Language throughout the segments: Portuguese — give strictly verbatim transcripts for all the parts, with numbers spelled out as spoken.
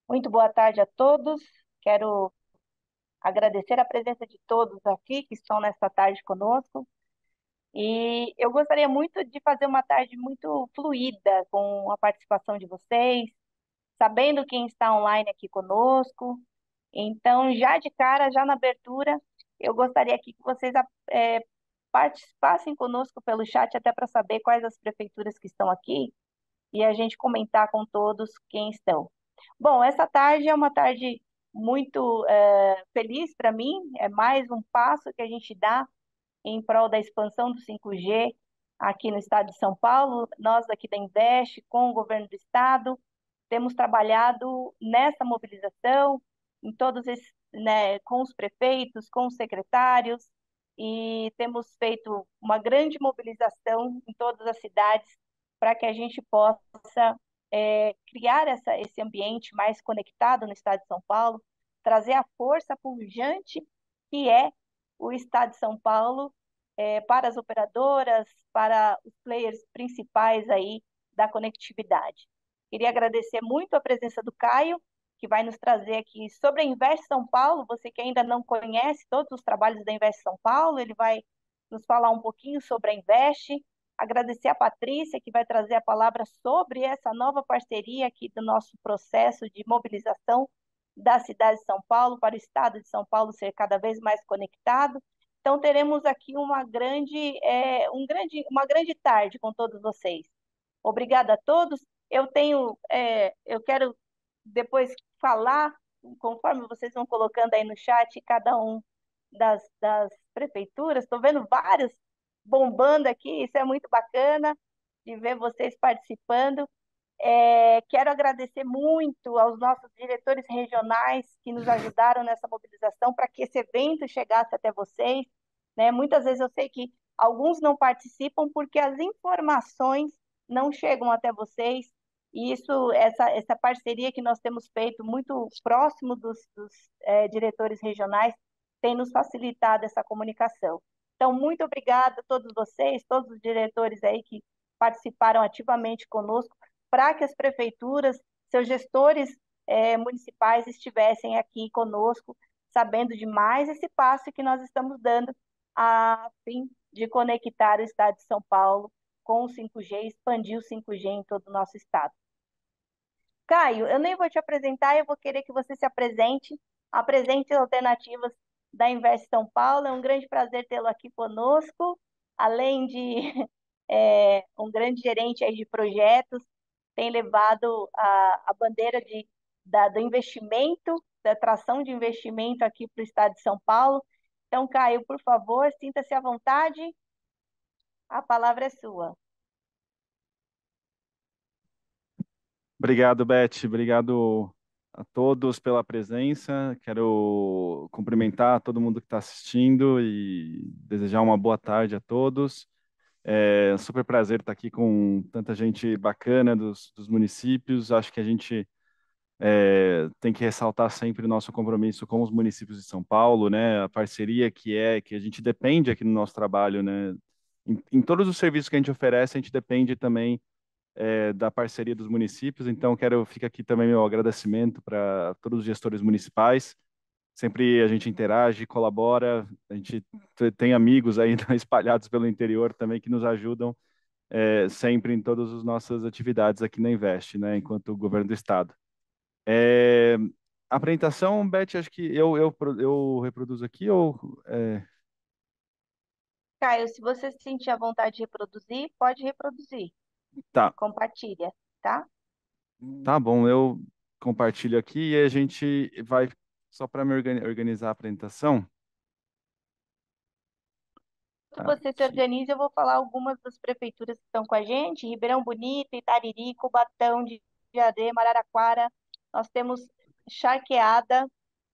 Muito boa tarde a todos. Quero agradecer a presença de todos aqui que estão nesta tarde conosco. E eu gostaria muito de fazer uma tarde muito fluida com a participação de vocês, sabendo quem está online aqui conosco. Então, já de cara, já na abertura, eu gostaria aqui que vocês eh, participassem conosco pelo chat, até para saber quais as prefeituras que estão aqui e a gente comentar com todos quem estão. Bom, essa tarde é uma tarde muito eh, feliz para mim, é mais um passo que a gente dá em prol da expansão do cinco G aqui no estado de São Paulo. Nós aqui da Invest, com o governo do estado, temos trabalhado nessa mobilização, em todos esses, né, com os prefeitos, com os secretários, e temos feito uma grande mobilização em todas as cidades para que a gente possa é, criar essa, esse ambiente mais conectado no estado de São Paulo, trazer a força pujante que é o estado de São Paulo é, para as operadoras, para os players principais aí da conectividade. Queria agradecer muito a presença do Caio, que vai nos trazer aqui sobre a Invest São Paulo. Você que ainda não conhece todos os trabalhos da Invest São Paulo, ele vai nos falar um pouquinho sobre a Invest. Agradecer a Patrícia, que vai trazer a palavra sobre essa nova parceria aqui do nosso processo de mobilização da cidade de São Paulo para o estado de São Paulo ser cada vez mais conectado. Então teremos aqui uma grande, é, um grande, uma grande tarde com todos vocês. Obrigada a todos. Eu tenho, é, eu quero depois falar, conforme vocês vão colocando aí no chat, cada um das, das prefeituras. Estou vendo vários bombando aqui, isso é muito bacana de ver vocês participando. É, quero agradecer muito aos nossos diretores regionais que nos ajudaram nessa mobilização para que esse evento chegasse até vocês, né? Muitas vezes eu sei que alguns não participam porque as informações não chegam até vocês, e isso, essa, essa parceria que nós temos feito muito próximo dos, dos é, diretores regionais tem nos facilitado essa comunicação. Então, muito obrigada a todos vocês, todos os diretores aí que participaram ativamente conosco, para que as prefeituras, seus gestores eh, municipais estivessem aqui conosco, sabendo de mais esse passo que nós estamos dando a fim de conectar o estado de São Paulo com o cinco G, expandir o cinco G em todo o nosso estado. Caio, eu nem vou te apresentar, eu vou querer que você se apresente, apresente as alternativas da Invest São Paulo. É um grande prazer tê-lo aqui conosco, além de é, um grande gerente aí de projetos, tem levado a, a bandeira de, da, do investimento, da atração de investimento aqui para o estado de São Paulo. Então, Caio, por favor, sinta-se à vontade, a palavra é sua. Obrigado, Beth. Obrigado a todos pela presença. Quero cumprimentar todo mundo que está assistindo e desejar uma boa tarde a todos. É um super prazer estar aqui com tanta gente bacana dos, dos municípios. Acho que a gente é, tem que ressaltar sempre o nosso compromisso com os municípios de São Paulo, né? A parceria que é, que a gente depende aqui no nosso trabalho, né? Em, em todos os serviços que a gente oferece, a gente depende também é, da parceria dos municípios. Então, quero fica aqui também meu agradecimento para todos os gestores municipais. Sempre a gente interage, colabora, a gente tem amigos aí espalhados pelo interior também que nos ajudam é, sempre em todas as nossas atividades aqui na Invest, né, enquanto governo do estado. É, a apresentação, Beth, acho que eu, eu, eu reproduzo aqui ou... É, Caio, se você se sentir à vontade de reproduzir, pode reproduzir. tá, Compartilha, tá? tá bom, eu compartilho aqui e a gente vai, só para me organi- organizar a apresentação, Enquanto você se aqui. organiza, eu vou falar algumas das prefeituras que estão com a gente: Ribeirão Bonito, Itariri, Cubatão, de Diadema, Araraquara. Nós temos Charqueada.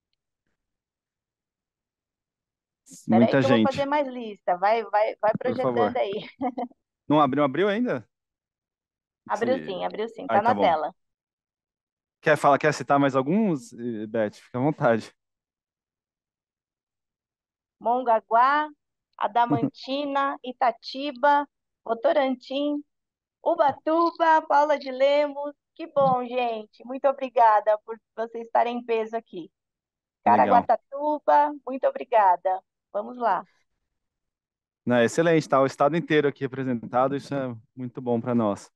Espera aí Muita que eu vou fazer gente, mais lista. Vai, vai, vai por projetando favor. aí. Não abriu, abriu ainda? Abriu Se... sim, abriu sim. Aí Tá tá na bom. tela. Quer falar, quer citar mais alguns, eh, Beth? Fica à vontade. Mongaguá, Adamantina, Itatiba, Votorantim, Ubatuba, Paula de Lemos. Que bom, gente. Muito obrigada por vocês estarem em peso aqui. Legal. Caraguatatuba, muito obrigada. Vamos lá. Não, excelente, tá o estado inteiro aqui representado, isso é muito bom para nós.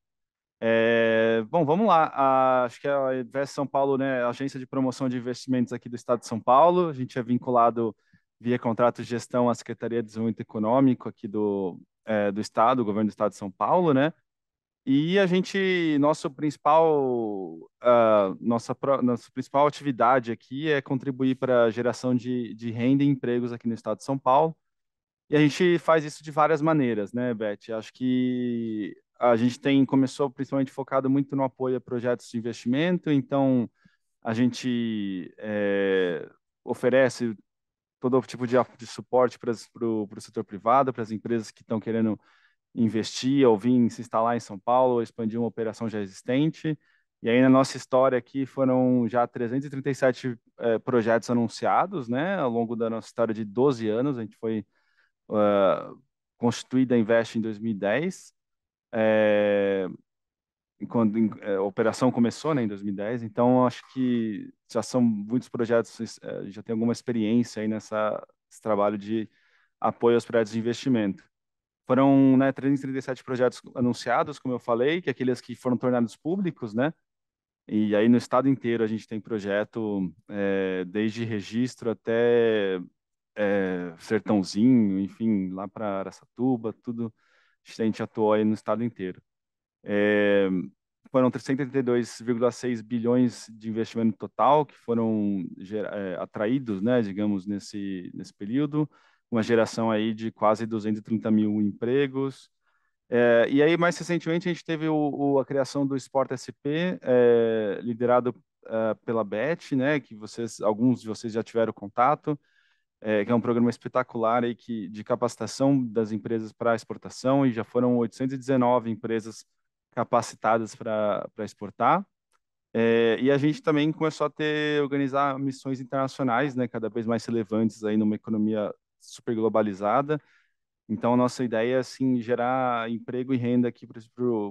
É, bom, vamos lá. A- acho que a Invest São Paulo, né, a agência de promoção de investimentos aqui do estado de São Paulo, a gente é vinculado via contrato de gestão à Secretaria de Desenvolvimento Econômico aqui do, é, do estado, o governo do estado de São Paulo, né? E a gente, nosso principal, ah, nossa, pro- nossa principal atividade aqui é contribuir para a geração de, de renda e empregos aqui no estado de São Paulo. E a gente faz isso de várias maneiras, né, Beth? Acho que a gente tem começou principalmente focado muito no apoio a projetos de investimento, então a gente é, oferece todo tipo de, de suporte para o setor privado, para as empresas que estão querendo investir ou vir se instalar em São Paulo, ou expandir uma operação já existente. E aí, na nossa história aqui, foram já trezentos e trinta e sete eh, projetos anunciados, né, ao longo da nossa história de doze anos. A gente foi uh, constituída a Invest em dois mil e dez, é, quando é, a operação começou, né, em dois mil e dez. Então, acho que já são muitos projetos, é, já tem alguma experiência aí nessa, nesse trabalho de apoio aos projetos de investimento. Foram, né, trezentos e trinta e sete projetos anunciados, como eu falei, que é aqueles que foram tornados públicos, né? E aí no estado inteiro a gente tem projeto é, desde registro até é, Sertãozinho, enfim, lá para Araçatuba, tudo a gente atuou aí no estado inteiro. É, foram trezentos e trinta e dois vírgula seis bilhões de investimento total que foram gera- é, atraídos, né, digamos, nesse, nesse período, uma geração aí de quase duzentos e trinta mil empregos. É, e aí, mais recentemente, a gente teve o, o- a criação do Sport S P, é, liderado é, pela Bet, né, que vocês, alguns de vocês já tiveram contato, é, que é um programa espetacular aí que, de capacitação das empresas para exportação, e já foram oitocentas e dezenove empresas capacitadas para para exportar. É, e a gente também começou a ter, organizar missões internacionais, né, cada vez mais relevantes aí numa economia super globalizada. Então, a nossa ideia é, assim, gerar emprego e renda aqui para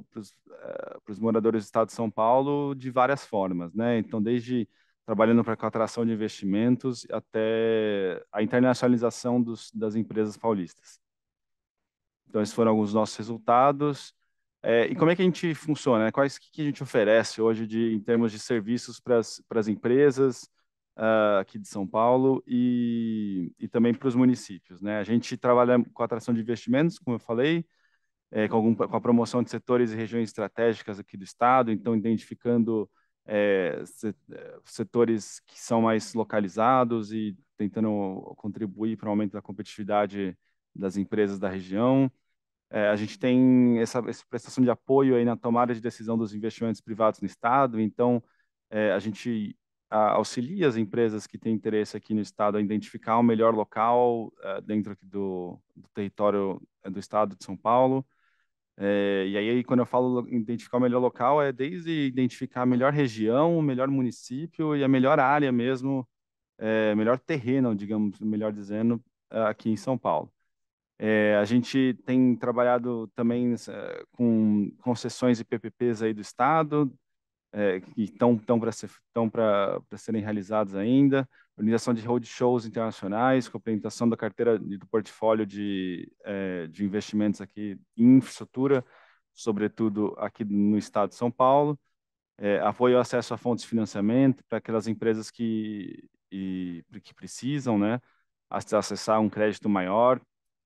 os moradores do estado de São Paulo de várias formas, né? Então, desde trabalhando para a atração de investimentos até a internacionalização dos, das empresas paulistas. Então, esses foram alguns dos nossos resultados. É, e como é que a gente funciona, né? Quais que, que a gente oferece hoje de, em termos de serviços para as empresas ah, aqui de São Paulo e, e também para os municípios, né? A gente trabalha com atração de investimentos, como eu falei, é, com, algum, com a promoção de setores e regiões estratégicas aqui do estado, então identificando é, se- é, setores que são mais localizados e tentando contribuir para o aumento da competitividade das empresas da região. É, a gente tem essa, essa prestação de apoio aí na tomada de decisão dos investimentos privados no Estado, então é, a gente a, auxilia as empresas que têm interesse aqui no Estado a identificar o melhor local é, dentro aqui do, do território é, do Estado de São Paulo. É, e aí, quando eu falo identificar o melhor local, é desde identificar a melhor região, o melhor município e a melhor área mesmo, é, melhor terreno, digamos, melhor dizendo, aqui em São Paulo. É, a gente tem trabalhado também eh, com concessões e P P Ps aí do Estado, eh, que estão estão para ser, estão para serem realizados ainda, organização de roadshows internacionais, complementação da carteira e do portfólio de, eh, de investimentos aqui em infraestrutura, sobretudo aqui no Estado de São Paulo, eh, apoio ao acesso a fontes de financiamento para aquelas empresas que, e, que precisam, né, acessar um crédito maior.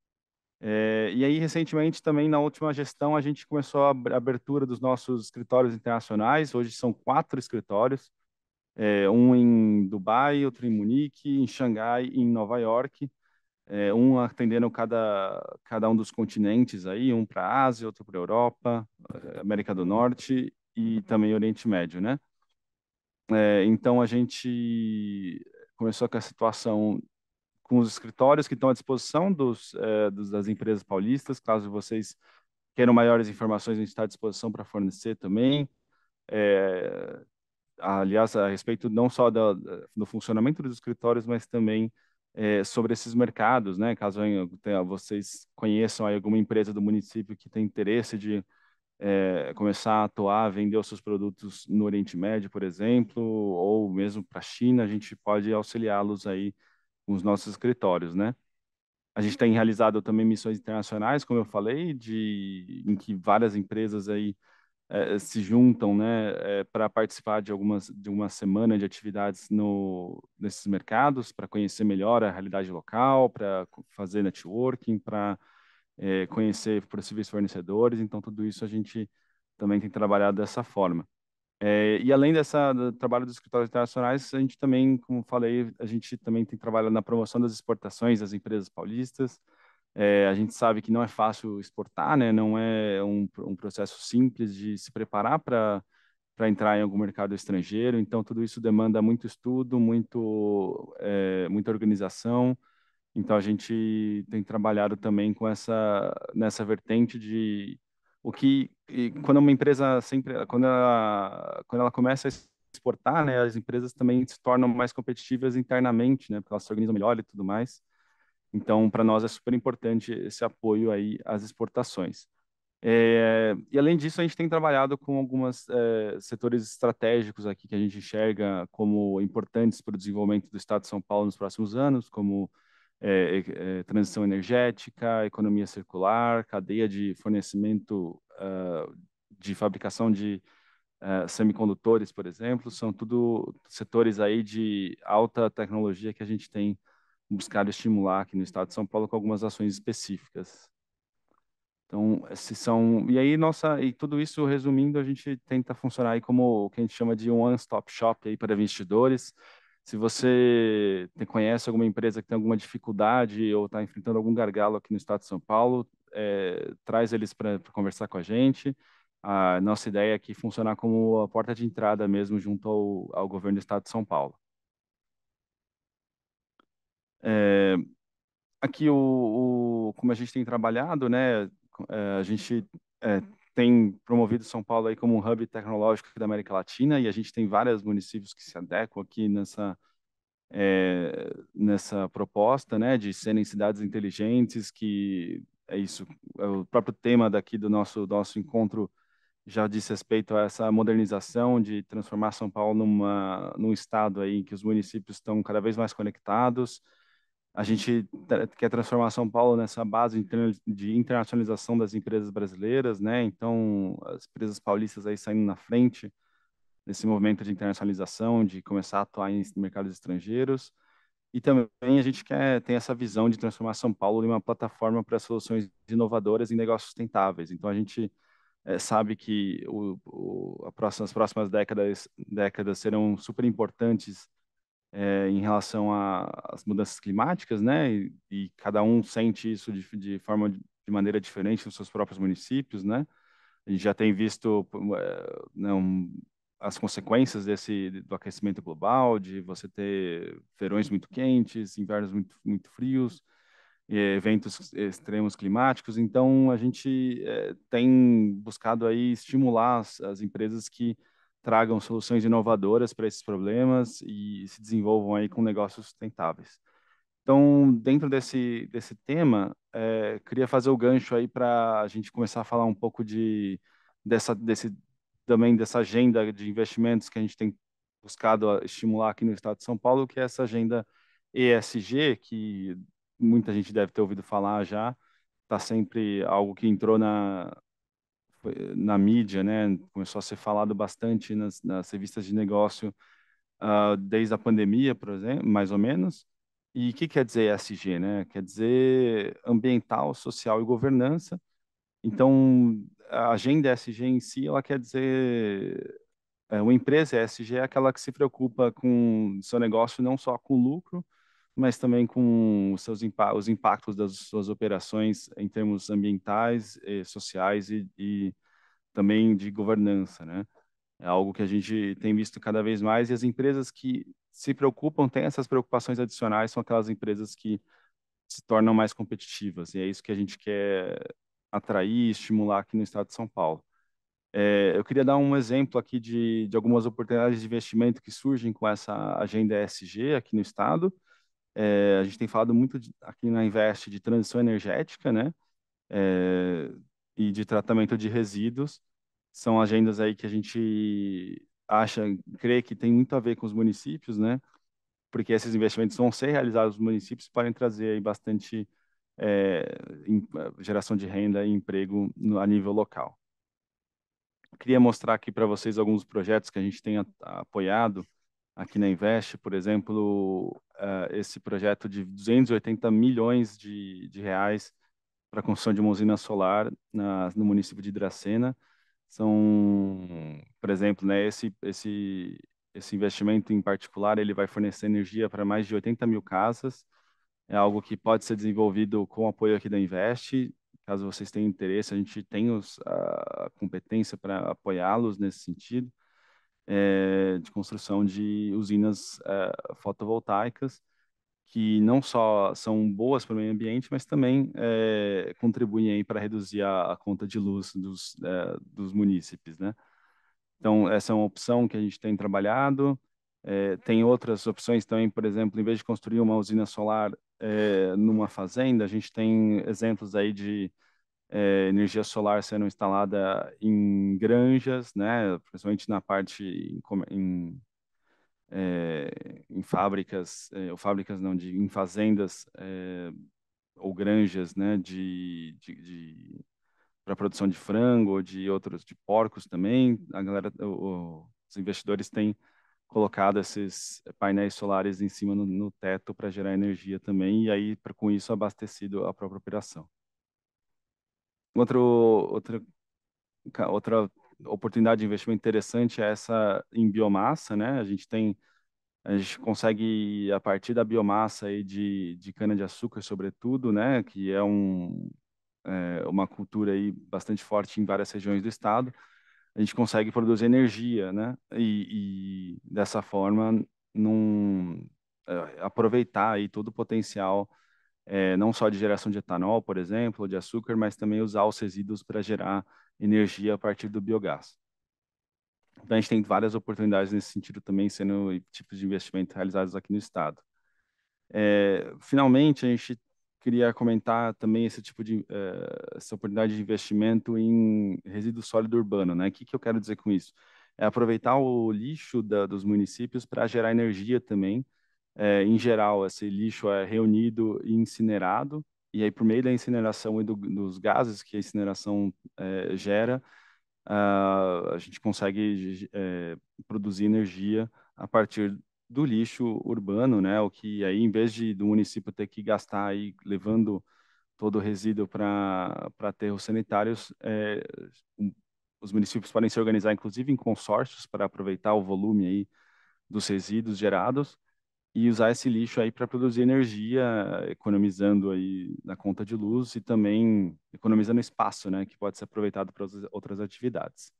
É, e aí, recentemente, também na última gestão, a gente começou a ab- abertura dos nossos escritórios internacionais. Hoje são quatro escritórios, é, um em Dubai, outro em Munique, em Xangai e em Nova York, é, um atendendo cada, cada um dos continentes aí, um para a Ásia, outro para a Europa, eh, América do Norte e também Oriente Médio, né? É, então, a gente começou com a situação com os escritórios que estão à disposição dos, eh, dos- das empresas paulistas, caso vocês queiram maiores informações, a gente está à disposição para fornecer também. É, aliás, a respeito não só da- da- do funcionamento dos escritórios, mas também é, sobre esses mercados, né? Caso tenha- vocês conheçam aí alguma empresa do município que tem interesse de é, começar a atuar, vender os seus produtos no Oriente Médio, por exemplo, ou mesmo para a China, a gente pode auxiliá-los aí com os nossos escritórios, né? A gente tem realizado também missões internacionais, como eu falei, de, em que várias empresas aí eh, se juntam, né, para participar de algumas de uma semana de atividades no, nesses mercados, para conhecer melhor a realidade local, para fazer networking, para eh, conhecer possíveis fornecedores. Então, tudo isso a gente também tem trabalhado dessa forma. É, e além dessa do trabalho dos escritórios internacionais, a gente também, como falei, a gente também tem trabalhado na promoção das exportações das empresas paulistas. É, a gente sabe que não é fácil exportar, né? Não é um, um processo simples de se preparar para para entrar em algum mercado estrangeiro. Então, tudo isso demanda muito estudo, muito, é, muita organização. Então, a gente tem trabalhado também com essa nessa vertente de o que e quando uma empresa sempre quando ela quando ela começa a exportar, né, as empresas também se tornam mais competitivas internamente, né, porque elas se organizam melhor e tudo mais. Então, para nós é super importante esse apoio aí às exportações. É, e além disso, a gente tem trabalhado com alguns setores estratégicos aqui que a gente enxerga como importantes para o desenvolvimento do Estado de São Paulo nos próximos anos, como é, é, é, transição energética, economia circular, cadeia de fornecimento uh, de fabricação de uh, semicondutores, por exemplo, são tudo setores aí de alta tecnologia que a gente tem buscado estimular aqui no Estado de São Paulo com algumas ações específicas. Então, esses são. E aí, nossa, e tudo isso, resumindo, a gente tenta funcionar aí como o que a gente chama de um one-stop shop aí para investidores. Se você tem- conhece alguma empresa que tem alguma dificuldade ou está enfrentando algum gargalo aqui no estado de São Paulo, é, traz eles para conversar com a gente. A nossa ideia é aqui funcionar como a porta de entrada mesmo junto ao, ao governo do estado de São Paulo. É, aqui o, o- como a gente tem trabalhado, né, é, a gente é, tem promovido São Paulo aí como um hub tecnológico da América Latina e a gente tem vários municípios que se adequam aqui nessa é, nessa proposta, né, de serem cidades inteligentes, que é isso, é o próprio tema daqui do nosso do nosso encontro já diz respeito a essa modernização de transformar São Paulo numa num estado aí em que os municípios estão cada vez mais conectados. A gente tra- quer transformar São Paulo nessa base interna- de internacionalização das empresas brasileiras, né? Então, as empresas paulistas aí saindo na frente nesse movimento de internacionalização, de começar a atuar em mercados estrangeiros. E também a gente quer ter essa visão de transformar São Paulo em uma plataforma para soluções inovadoras em negócios sustentáveis. Então, a gente eh, sabe que o, o, a próxima, as próximas décadas, décadas serão super importantes é, em relação a- às mudanças climáticas, né? E, e cada um sente isso de, de forma de maneira diferente nos seus próprios municípios, né? A gente já tem visto é, não, as consequências desse do aquecimento global, de você ter verões muito quentes, invernos muito muito frios, e eventos extremos climáticos. Então, a gente é, tem buscado aí estimular as, as empresas que tragam soluções inovadoras para esses problemas e se desenvolvam aí com negócios sustentáveis. Então, dentro desse, desse tema, é, queria fazer o gancho aí para a gente começar a falar um pouco de, dessa, desse, também dessa agenda de investimentos que a gente tem buscado a estimular aqui no estado de São Paulo, que é essa agenda E S G, que muita gente deve ter ouvido falar já, está sempre algo que entrou na, na mídia, né? Começou a ser falado bastante nas, nas revistas de negócio uh, desde a pandemia, por exemplo, mais ou menos. E o que quer dizer E S G, né? Quer dizer ambiental, social e governança. Então, a agenda E S G em si, ela quer dizer é, uma empresa E S G é aquela que se preocupa com seu negócio não só com lucro, mas também com os seus impa os impactos das suas operações em termos ambientais, eh, sociais e, e também de governança, né? É algo que a gente tem visto cada vez mais e as empresas que se preocupam, têm essas preocupações adicionais, são aquelas empresas que se tornam mais competitivas. E é isso que a gente quer atrair e estimular aqui no estado de São Paulo. É, eu queria dar um exemplo aqui de, de algumas oportunidades de investimento que surgem com essa agenda E S G aqui no estado. É, a gente tem falado muito de, aqui na Invest de transição energética, né? É, e de tratamento de resíduos. São agendas aí que a gente acha, crê que tem muito a ver com os municípios, né? Porque esses investimentos vão ser realizados nos municípios, podem trazer aí bastante é, em- geração de renda e emprego no- a nível local. Queria mostrar aqui para vocês alguns projetos que a gente tem a- apoiado aqui na Invest, por exemplo, eh, esse projeto de duzentos e oitenta milhões de, de reais para a construção de uma usina solar na- no município de Dracena. São, por exemplo, né, esse, esse, esse investimento em particular, ele vai fornecer energia para mais de oitenta mil casas. É algo que pode ser desenvolvido com o apoio aqui da Invest. Caso vocês tenham interesse, a gente tem os, a competência para apoiá-los nesse sentido, é, de construção de usinas é, fotovoltaicas, que não só são boas para o meio ambiente, mas também é, contribuem aí para reduzir a, a conta de luz dos, é, dos munícipes, né? Então, essa é uma opção que a gente tem trabalhado. É, tem outras opções também, por exemplo, em vez de construir uma usina solar é, numa fazenda, a gente tem exemplos aí de é, energia solar sendo instalada em granjas, né, principalmente na parte em, come- em, é, em fábricas, é, ou fábricas não, de, em fazendas é, ou granjas, né, de, de, de para produção de frango ou de outros, de porcos também. A galera, o- o- os investidores têm colocado esses painéis solares em cima no, no teto para gerar energia também, e aí, pra, com isso, abastecido a própria operação. Outro, outra, ca- outra oportunidade de investimento interessante é essa em biomassa, né? A gente tem, a gente consegue, a partir da biomassa aí de, de cana-de-açúcar, sobretudo, né? Que é um, é uma cultura aí bastante forte em várias regiões do estado, a gente consegue produzir energia, né? E, e dessa forma, num, é, aproveitar aí todo o potencial, é, não só de geração de etanol, por exemplo, ou de açúcar, mas também usar os resíduos para gerar energia a partir do biogás. Então, a gente tem várias oportunidades nesse sentido também, sendo tipos de investimento realizados aqui no estado. É, finalmente, a gente queria comentar também esse tipo de eh, essa oportunidade de investimento em resíduo sólido urbano, né? O que que eu quero dizer com isso? É aproveitar o lixo da, dos municípios para gerar energia também. Eh, em geral, esse lixo é reunido e incinerado, e aí por meio da incineração e do, dos gases que a incineração eh, gera, ah, a gente consegue eh, produzir energia a partir do lixo urbano, né? O que aí, em vez de do município ter que gastar aí levando todo o resíduo para para aterros sanitários, eh, um- os municípios podem se organizar, inclusive em consórcios, para aproveitar o volume aí dos resíduos gerados e usar esse lixo aí para produzir energia, economizando aí na conta de luz e também economizando espaço, né? Que pode ser aproveitado para outras outras atividades.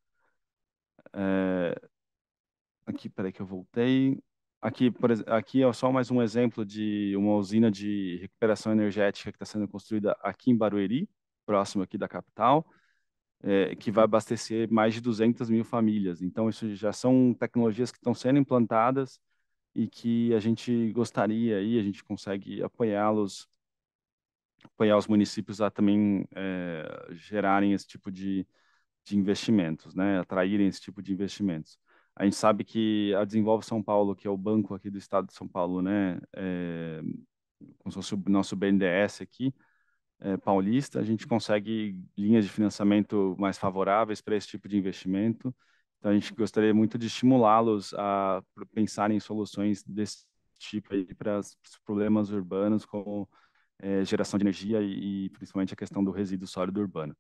É, aqui, peraí que eu voltei. Aqui, por, ex- aqui é só mais um exemplo de uma usina de recuperação energética que está sendo construída aqui em Barueri, próximo aqui da capital, é, que vai abastecer mais de duzentas mil famílias. Então, isso já são tecnologias que estão sendo implantadas e que a gente gostaria aí, a gente consegue apoiá-los, apoiar os municípios a também é, gerarem esse tipo de de investimentos, né? Atraírem esse tipo de investimentos. A gente sabe que a Desenvolve São Paulo, que é o banco aqui do estado de São Paulo, né? É, como se fosse o nosso B N D E S aqui, é, paulista, a gente consegue linhas de financiamento mais favoráveis para esse tipo de investimento. Então, a gente gostaria muito de estimulá-los a pensar em soluções desse tipo aí para os problemas urbanos, como é, geração de energia e, e principalmente a questão do resíduo sólido urbano.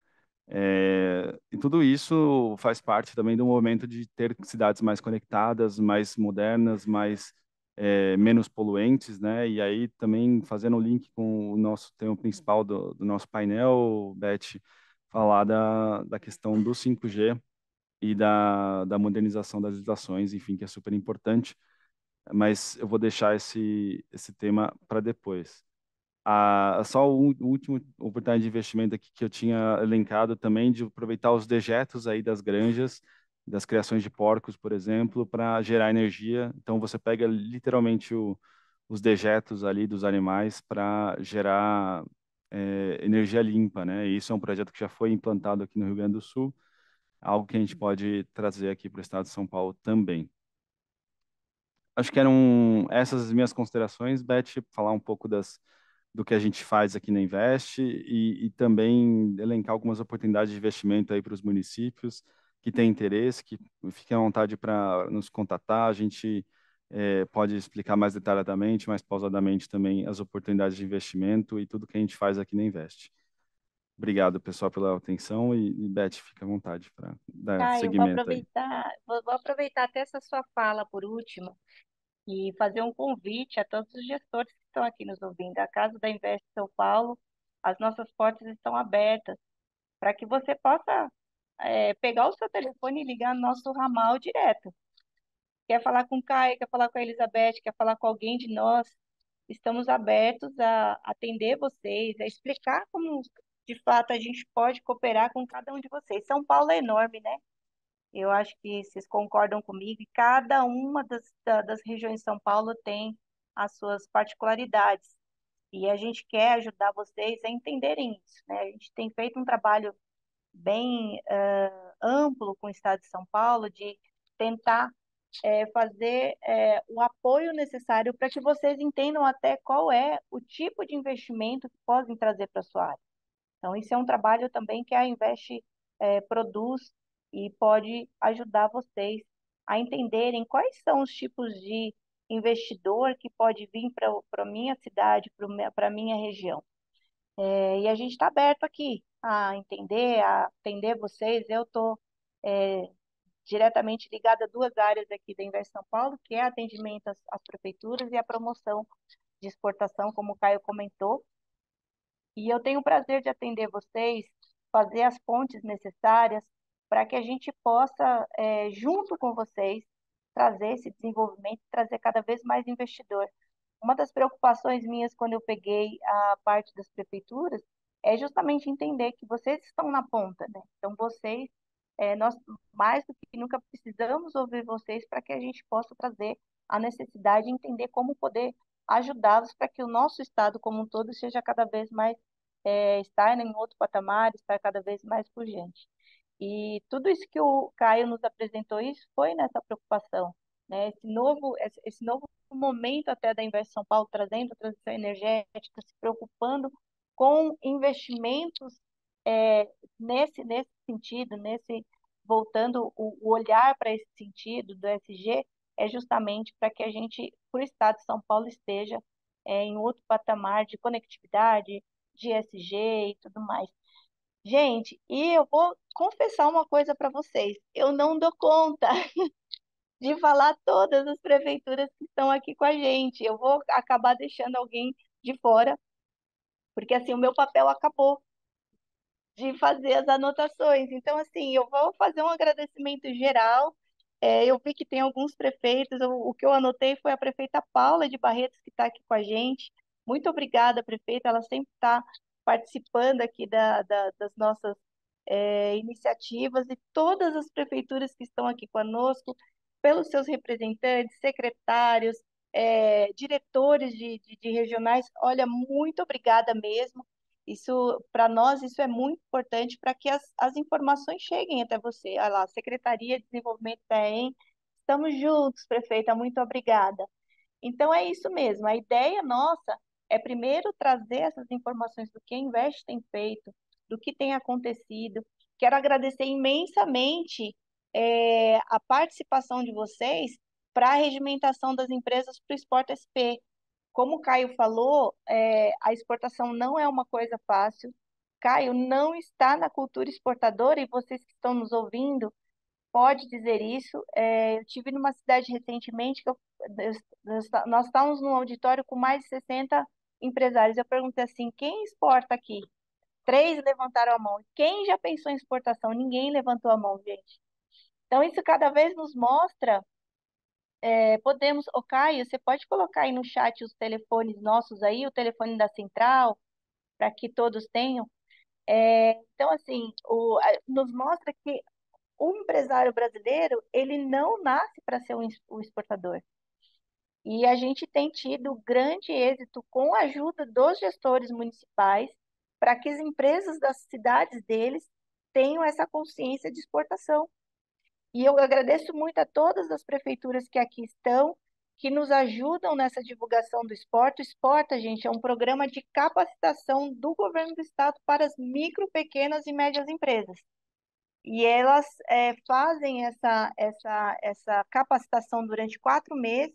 É, e tudo isso faz parte também do movimento de ter cidades mais conectadas, mais modernas, mais é, menos poluentes, né? E aí também fazendo o link com o nosso tema principal do, do nosso painel, Beth, falar da, da questão do cinco G e da, da modernização das estações, enfim, que é super importante, mas eu vou deixar esse, esse tema para depois. Ah, só o, o último oportunidade de investimento aqui que eu tinha elencado também, de aproveitar os dejetos aí das granjas, das criações de porcos, por exemplo, para gerar energia. Então, você pega literalmente o, os dejetos ali dos animais para gerar eh, energia limpa, né? E isso é um projeto que já foi implantado aqui no Rio Grande do Sul algo que a gente pode trazer aqui para o estado de São Paulo também. Acho que eram essas as minhas considerações, Beth, falar um pouco das, do que a gente faz aqui na Invest e, e também elencar algumas oportunidades de investimento aí para os municípios que têm interesse, que fiquem à vontade para nos contatar. A gente eh, pode explicar mais detalhadamente, mais pausadamente também as oportunidades de investimento e tudo que a gente faz aqui na Invest. Obrigado, pessoal, pela atenção e, e Beth, fica à vontade para dar Caio, vou seguimento aí. aproveitar, vou, vou aproveitar até essa sua fala por último e fazer um convite a todos os gestores que estão aqui nos ouvindo. A Casa da Invest São Paulo, as nossas portas estão abertas para que você possa é, pegar o seu telefone e ligar no nosso ramal direto. Quer falar com o Caio, quer falar com a Elizabeth, quer falar com alguém de nós, estamos abertos a atender vocês, a explicar como de fato a gente pode cooperar com cada um de vocês. São Paulo é enorme, né? Eu acho que vocês concordam comigo, e cada uma das, da- das regiões de São Paulo tem as suas particularidades. E a gente quer ajudar vocês a entenderem isso, né? A gente tem feito um trabalho bem eh, amplo com o Estado de São Paulo de tentar eh, fazer eh, o apoio necessário para que vocês entendam até qual é o tipo de investimento que podem trazer para a sua área. Então, isso é um trabalho também que a Invest eh, produz e pode ajudar vocês a entenderem quais são os tipos de investidor que pode vir para a minha cidade, para a minha região. Eh, e a gente está aberto aqui a entender, a atender vocês. Eu estou diretamente ligada a duas áreas aqui da Invest São Paulo, que é atendimento às, às prefeituras e a promoção de exportação, como o Caio comentou. E eu tenho o prazer de atender vocês, fazer as pontes necessárias para que a gente possa, eh, junto com vocês, trazer esse desenvolvimento, trazer cada vez mais investidor. Uma das preocupações minhas quando eu peguei a parte das prefeituras é justamente entender que vocês estão na ponta, né? Então, vocês, eh, nós mais do que nunca precisamos ouvir vocês para que a gente possa trazer a necessidade de entender como poder ajudá-los para que o nosso estado como um todo seja cada vez mais, eh, estar em outro patamar, estar cada vez mais pujante. E tudo isso que o Caio nos apresentou, isso foi nessa preocupação, né? Esse novo, esse esse novo momento até da Invest São Paulo, trazendo a transição energética, se preocupando com investimentos é, nesse, nesse sentido, nesse, voltando o, o olhar para esse sentido do E S G, é justamente para que a gente, por Estado de São Paulo, esteja é, em outro patamar de conectividade, de E S G e tudo mais. Gente, e eu vou confessar uma coisa para vocês. Eu não dou conta de falar todas as prefeituras que estão aqui com a gente. Eu vou acabar deixando alguém de fora, porque assim o meu papel acabou de fazer as anotações. Então, assim, eu vou fazer um agradecimento geral. É, eu vi que tem alguns prefeitos, o, o que eu anotei foi a prefeita Paula de Barretos, que está aqui com a gente. Muito obrigada, prefeita, ela sempre está participando aqui da, da- das nossas é, iniciativas, e todas as prefeituras que estão aqui conosco, pelos seus representantes, secretários, é, diretores de, de de regionais. Olha, muito obrigada mesmo. Isso, para nós, isso é muito importante para que as, as informações cheguem até você. Olha lá, Secretaria de Desenvolvimento da E M, estamos juntos, prefeita, muito obrigada. Então, é isso mesmo. A ideia nossa é primeiro trazer essas informações do que a Invest tem feito, do que tem acontecido. Quero agradecer imensamente eh, a participação de vocês para a regimentação das empresas para o Export S P. Como o Caio falou, é, a exportação não é uma coisa fácil. Caio não está na cultura exportadora, e vocês que estão nos ouvindo pode dizer isso. É, eu tive numa cidade recentemente que eu- nós nós estávamos num auditório com mais de sessenta empresários. Eu perguntei assim: quem exporta aqui? Três levantaram a mão. Quem já pensou em exportação? Ninguém levantou a mão, gente. Então, isso cada vez nos mostra. É, podemos, ô Caio, você pode colocar aí no chat os telefones nossos aí, o telefone da central, para que todos tenham. É, então, assim, o, a- nos mostra que o empresário brasileiro, ele não nasce para ser um, ex- um exportador. E a gente tem tido grande êxito com a ajuda dos gestores municipais para que as empresas das cidades deles tenham essa consciência de exportação. E eu agradeço muito a todas as prefeituras que aqui estão, que nos ajudam nessa divulgação do esporte. O Exporta, gente, é um programa de capacitação do governo do estado para as micro, pequenas e médias empresas. E elas eh, fazem essa, essa, essa capacitação durante quatro meses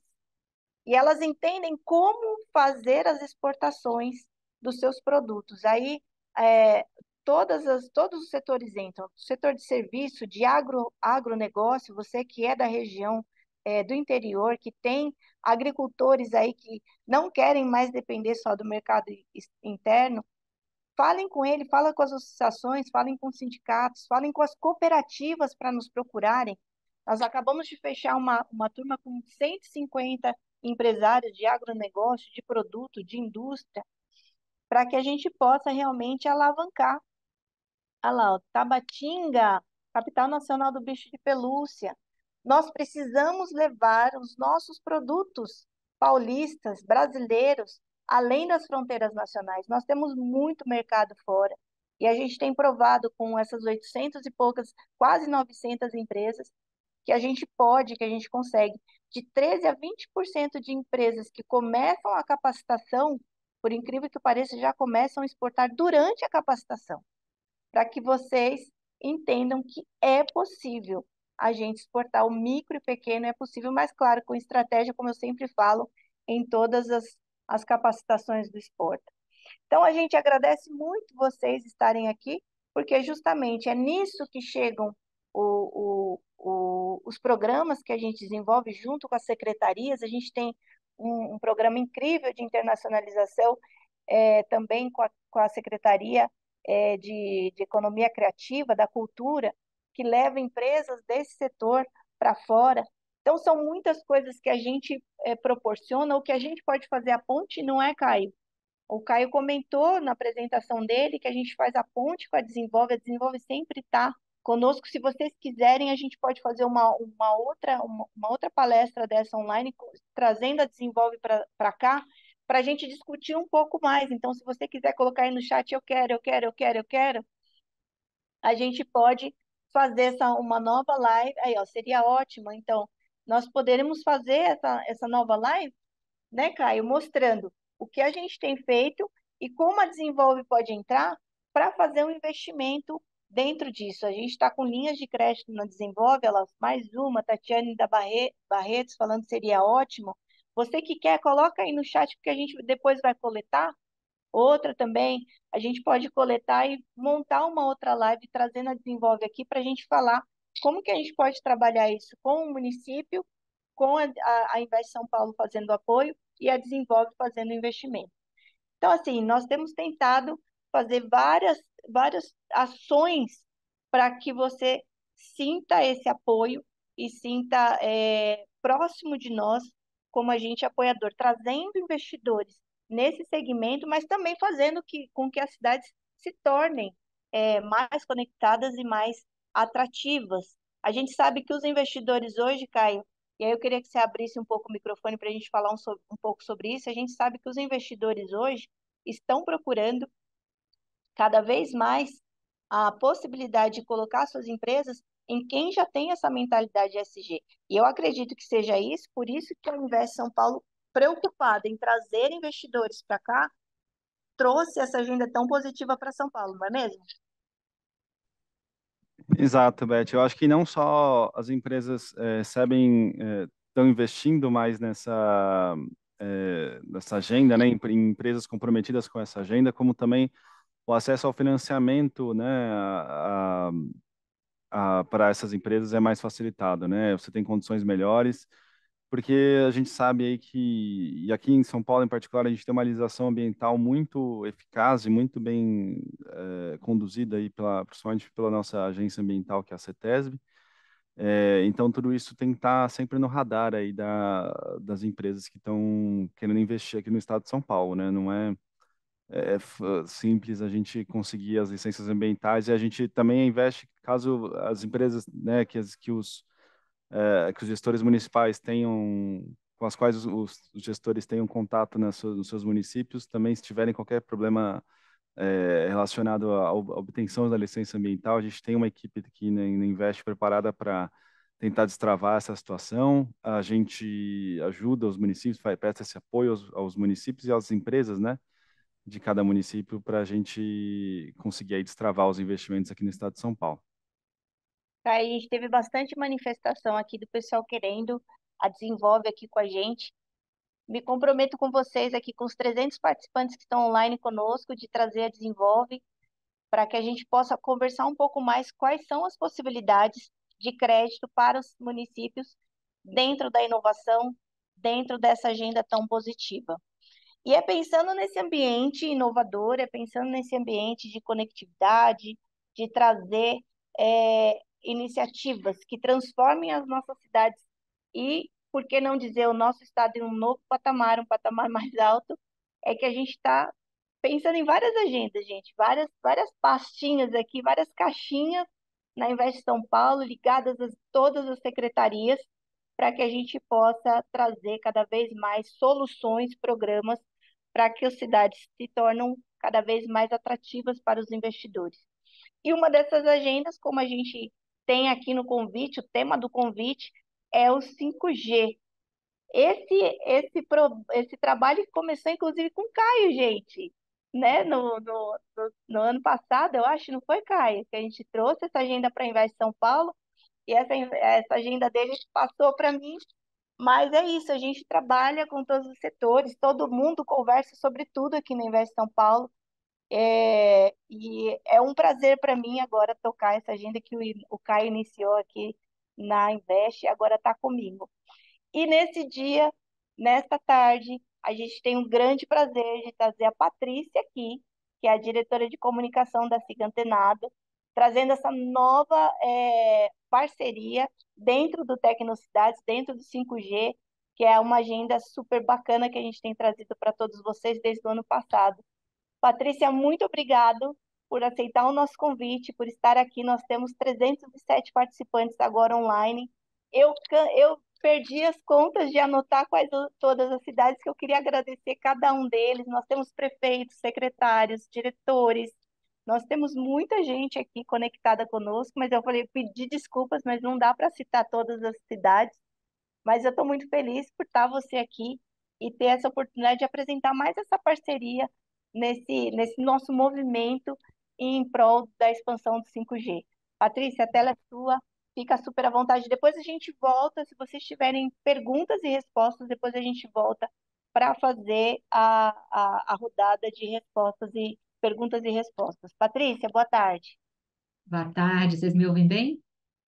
e elas entendem como fazer as exportações dos seus produtos. Aí, é, todas as, todos os setores entram. O setor de serviço, de agro, agronegócio, você que é da região, é, do interior, que tem agricultores aí que não querem mais depender só do mercado is- interno, falem com ele, falem com as associações, falem com os sindicatos, falem com as cooperativas para nos procurarem. Nós acabamos de fechar uma, uma turma com cento e cinquenta empresários de agronegócio, de produto, de indústria, para que a gente possa realmente alavancar. Olha lá, ó, Tabatinga, capital nacional do bicho de pelúcia. Nós precisamos levar os nossos produtos paulistas, brasileiros, além das fronteiras nacionais. Nós temos muito mercado fora. E a gente tem provado com essas oitocentas e poucas, quase novecentas empresas, que a gente pode, que a gente consegue. De treze a vinte por cento de empresas que começam a capacitação, por incrível que pareça, já começam a exportar durante a capacitação para que vocês entendam que é possível a gente exportar o micro e pequeno, é possível, mas claro, com estratégia, como eu sempre falo, em todas as, as capacitações do esporte. Então, a gente agradece muito vocês estarem aqui, porque justamente é nisso que chegam o, o, o, os programas que a gente desenvolve junto com as secretarias. A gente tem um, um programa incrível de internacionalização, é, também com a, com a Secretaria, é, de, de Economia Criativa, da Cultura, que leva empresas desse setor para fora. Então, são muitas coisas que a gente é, proporciona, o que a gente pode fazer a ponte, não é, Caio? O Caio comentou na apresentação dele que a gente faz a ponte com a Desenvolve, a Desenvolve sempre está conosco. Se vocês quiserem, a gente pode fazer uma, uma outra, uma, uma outra palestra dessa online, co- trazendo a Desenvolve para cá, para a gente discutir um pouco mais. Então, se você quiser colocar aí no chat, eu quero, eu quero, eu quero, eu quero, a gente pode fazer essa, uma nova live. Aí, ó, seria ótimo. Então, nós poderemos fazer essa, essa nova live, né, Caio, mostrando o que a gente tem feito e como a Desenvolve pode entrar para fazer um investimento dentro disso. A gente está com linhas de crédito na Desenvolve, elas, mais uma, Tatiane da Barre, Barretos falando que seria ótimo. Você que quer, coloca aí no chat, porque a gente depois vai coletar. Outra também, a gente pode coletar e montar uma outra live trazendo a Desenvolve aqui para a gente falar como que a gente pode trabalhar isso com o município, com a, a, a Invest São Paulo fazendo apoio e a Desenvolve fazendo investimento. Então, assim, nós temos tentado fazer várias, várias ações para que você sinta esse apoio e sinta é, próximo de nós como agente apoiador, trazendo investidores nesse segmento, mas também fazendo que, com que as cidades se tornem é, mais conectadas e mais atrativas. A gente sabe que os investidores hoje, Caio, e aí eu queria que você abrisse um pouco o microfone para a gente falar um, so- um pouco sobre isso. A gente sabe que os investidores hoje estão procurando cada vez mais a possibilidade de colocar suas empresas em quem já tem essa mentalidade E S G. E eu acredito que seja isso, por isso que a Invest São Paulo, preocupada em trazer investidores para cá, trouxe essa agenda tão positiva para São Paulo, não é mesmo? Exato, Beth. Eu acho que não só as empresas eh, sabem, estão investindo mais nessa, eh, nessa agenda, né, em, em empresas comprometidas com essa agenda, como também o acesso ao financiamento, né, a, a, para essas empresas é mais facilitado, né? Você tem condições melhores, porque a gente sabe aí que, e aqui em São Paulo em particular, a gente tem uma legislação ambiental muito eficaz e muito bem eh, conduzida aí pela, principalmente pela nossa agência ambiental, que é a CETESB. É, então, tudo isso tem que estar sempre no radar aí da, das empresas que estão querendo investir aqui no estado de São Paulo, né? Não é, é f- simples a gente conseguir as licenças ambientais e a gente também investe caso as empresas, né, que, as, que, os, é, que os gestores municipais tenham, com as quais os, os gestores tenham contato nas suas- nos seus municípios, também se tiverem qualquer problema é, relacionado à ob- à obtenção da licença ambiental. A gente tem uma equipe aqui na na Invest preparada para tentar destravar essa situação. A gente ajuda os municípios, faz- presta esse apoio aos, aos municípios e às empresas, né, de cada município para a gente conseguir aí destravar os investimentos aqui no estado de São Paulo. Aí a gente teve bastante manifestação aqui do pessoal querendo a Desenvolve aqui com a gente. Me comprometo com vocês aqui, com os trezentos participantes que estão online conosco, de trazer a Desenvolve para que a gente possa conversar um pouco mais quais são as possibilidades de crédito para os municípios dentro da inovação, dentro dessa agenda tão positiva. E é pensando nesse ambiente inovador, é pensando nesse ambiente de conectividade, de trazer é, iniciativas que transformem as nossas cidades e, por que não dizer, o nosso estado em um novo patamar, um patamar mais alto, é que a gente está pensando em várias agendas, gente, várias, várias pastinhas aqui, várias caixinhas na Invest São Paulo, ligadas a todas as secretarias, para que a gente possa trazer cada vez mais soluções, programas para que as cidades se tornem cada vez mais atrativas para os investidores. E uma dessas agendas, como a gente tem aqui no convite, o tema do convite é o cinco G. Esse, esse, pro- esse trabalho começou, inclusive, com o Caio, gente, né? No, no, no, no ano passado, eu acho, não foi, Caio? Que a gente trouxe essa agenda para a Invest São Paulo, e essa, essa agenda deles passou para mim, mas é isso, a gente trabalha com todos os setores, todo mundo conversa sobre tudo aqui no Invest São Paulo. É, e é um prazer para mim agora tocar essa agenda que o, o Caio iniciou aqui na Invest e agora está comigo. E nesse dia, nesta tarde, a gente tem um grande prazer de trazer a Patrícia aqui, que é a diretora de comunicação da SIGA Antenado, trazendo essa nova é, parceria dentro do Tecnocidades, dentro do cinco G, que é uma agenda super bacana que a gente tem trazido para todos vocês desde o ano passado. Patrícia, muito obrigado por aceitar o nosso convite, por estar aqui. Nós temos trezentos e sete participantes agora online. Eu, can- eu perdi as contas de anotar quais o- todas as cidades que eu queria agradecer cada um deles. Nós temos prefeitos, secretários, diretores. Nós temos muita gente aqui conectada conosco, mas eu falei, pedi desculpas, mas não dá para citar todas as cidades. Mas eu estou muito feliz por estar você aqui e ter essa oportunidade de apresentar mais essa parceria nesse, nesse nosso movimento em prol da expansão do cinco G. Patrícia, a tela é sua, fica super à vontade. Depois a gente volta, se vocês tiverem perguntas e respostas, depois a gente volta para fazer a, a, a rodada de respostas e perguntas e respostas. Patrícia, boa tarde. Boa tarde, vocês me ouvem bem?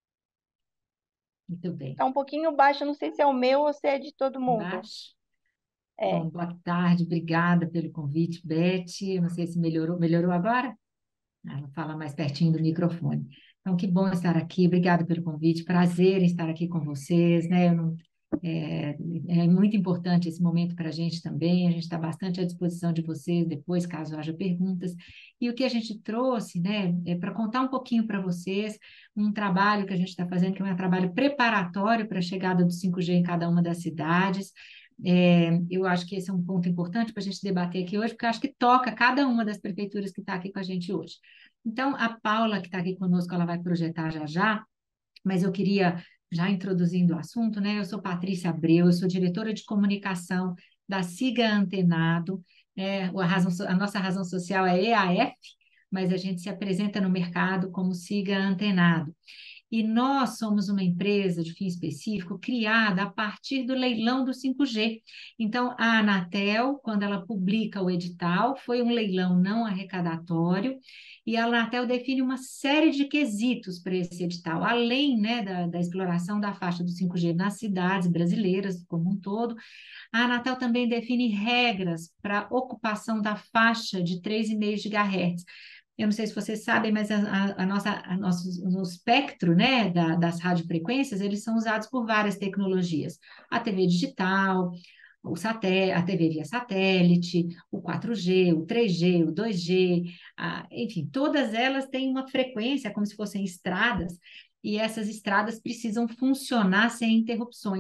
Muito bem. Está um pouquinho baixo, não sei se é o meu ou se é de todo mundo. Embaixo? É. Bom, boa tarde, obrigada pelo convite, Beth. Eu não sei se melhorou. Melhorou agora? Ah, vou falar mais pertinho do microfone. Então, que bom estar aqui, obrigada pelo convite, prazer em estar aqui com vocês, né? Eu não- é, é muito importante esse momento para a gente também, a gente está bastante à disposição de vocês depois, caso haja perguntas. E o que a gente trouxe, né, é para contar um pouquinho para vocês um trabalho que a gente está fazendo, que é um trabalho preparatório para a chegada do cinco G em cada uma das cidades. É, eu acho que esse é um ponto importante para a gente debater aqui hoje, porque eu acho que toca cada uma das prefeituras que está aqui com a gente hoje. Então, a Paula, que está aqui conosco, ela vai projetar já já, mas eu queria, já introduzindo o assunto, né? Eu sou Patrícia Abreu, eu sou diretora de comunicação da Siga Antenado, né? A razão, so- a nossa razão social é E A F, mas a gente se apresenta no mercado como Siga Antenado. E nós somos uma empresa de fim específico criada a partir do leilão do cinco G. Então, a Anatel, quando ela publica o edital, foi um leilão não arrecadatório, e a Anatel define uma série de quesitos para esse edital, além, né, da, da exploração da faixa do cinco G nas cidades brasileiras como um todo. A Anatel também define regras para ocupação da faixa de três vírgula cinco gigahertz. Eu não sei se vocês sabem, mas a, a, a nossa, a nosso, o espectro, né, da, das radiofrequências, eles são usados por várias tecnologias. A T V digital, o saté, a T V via satélite, o quatro G, o três G, o dois G, a, enfim, todas elas têm uma frequência como se fossem estradas, e essas estradas precisam funcionar sem interrupções.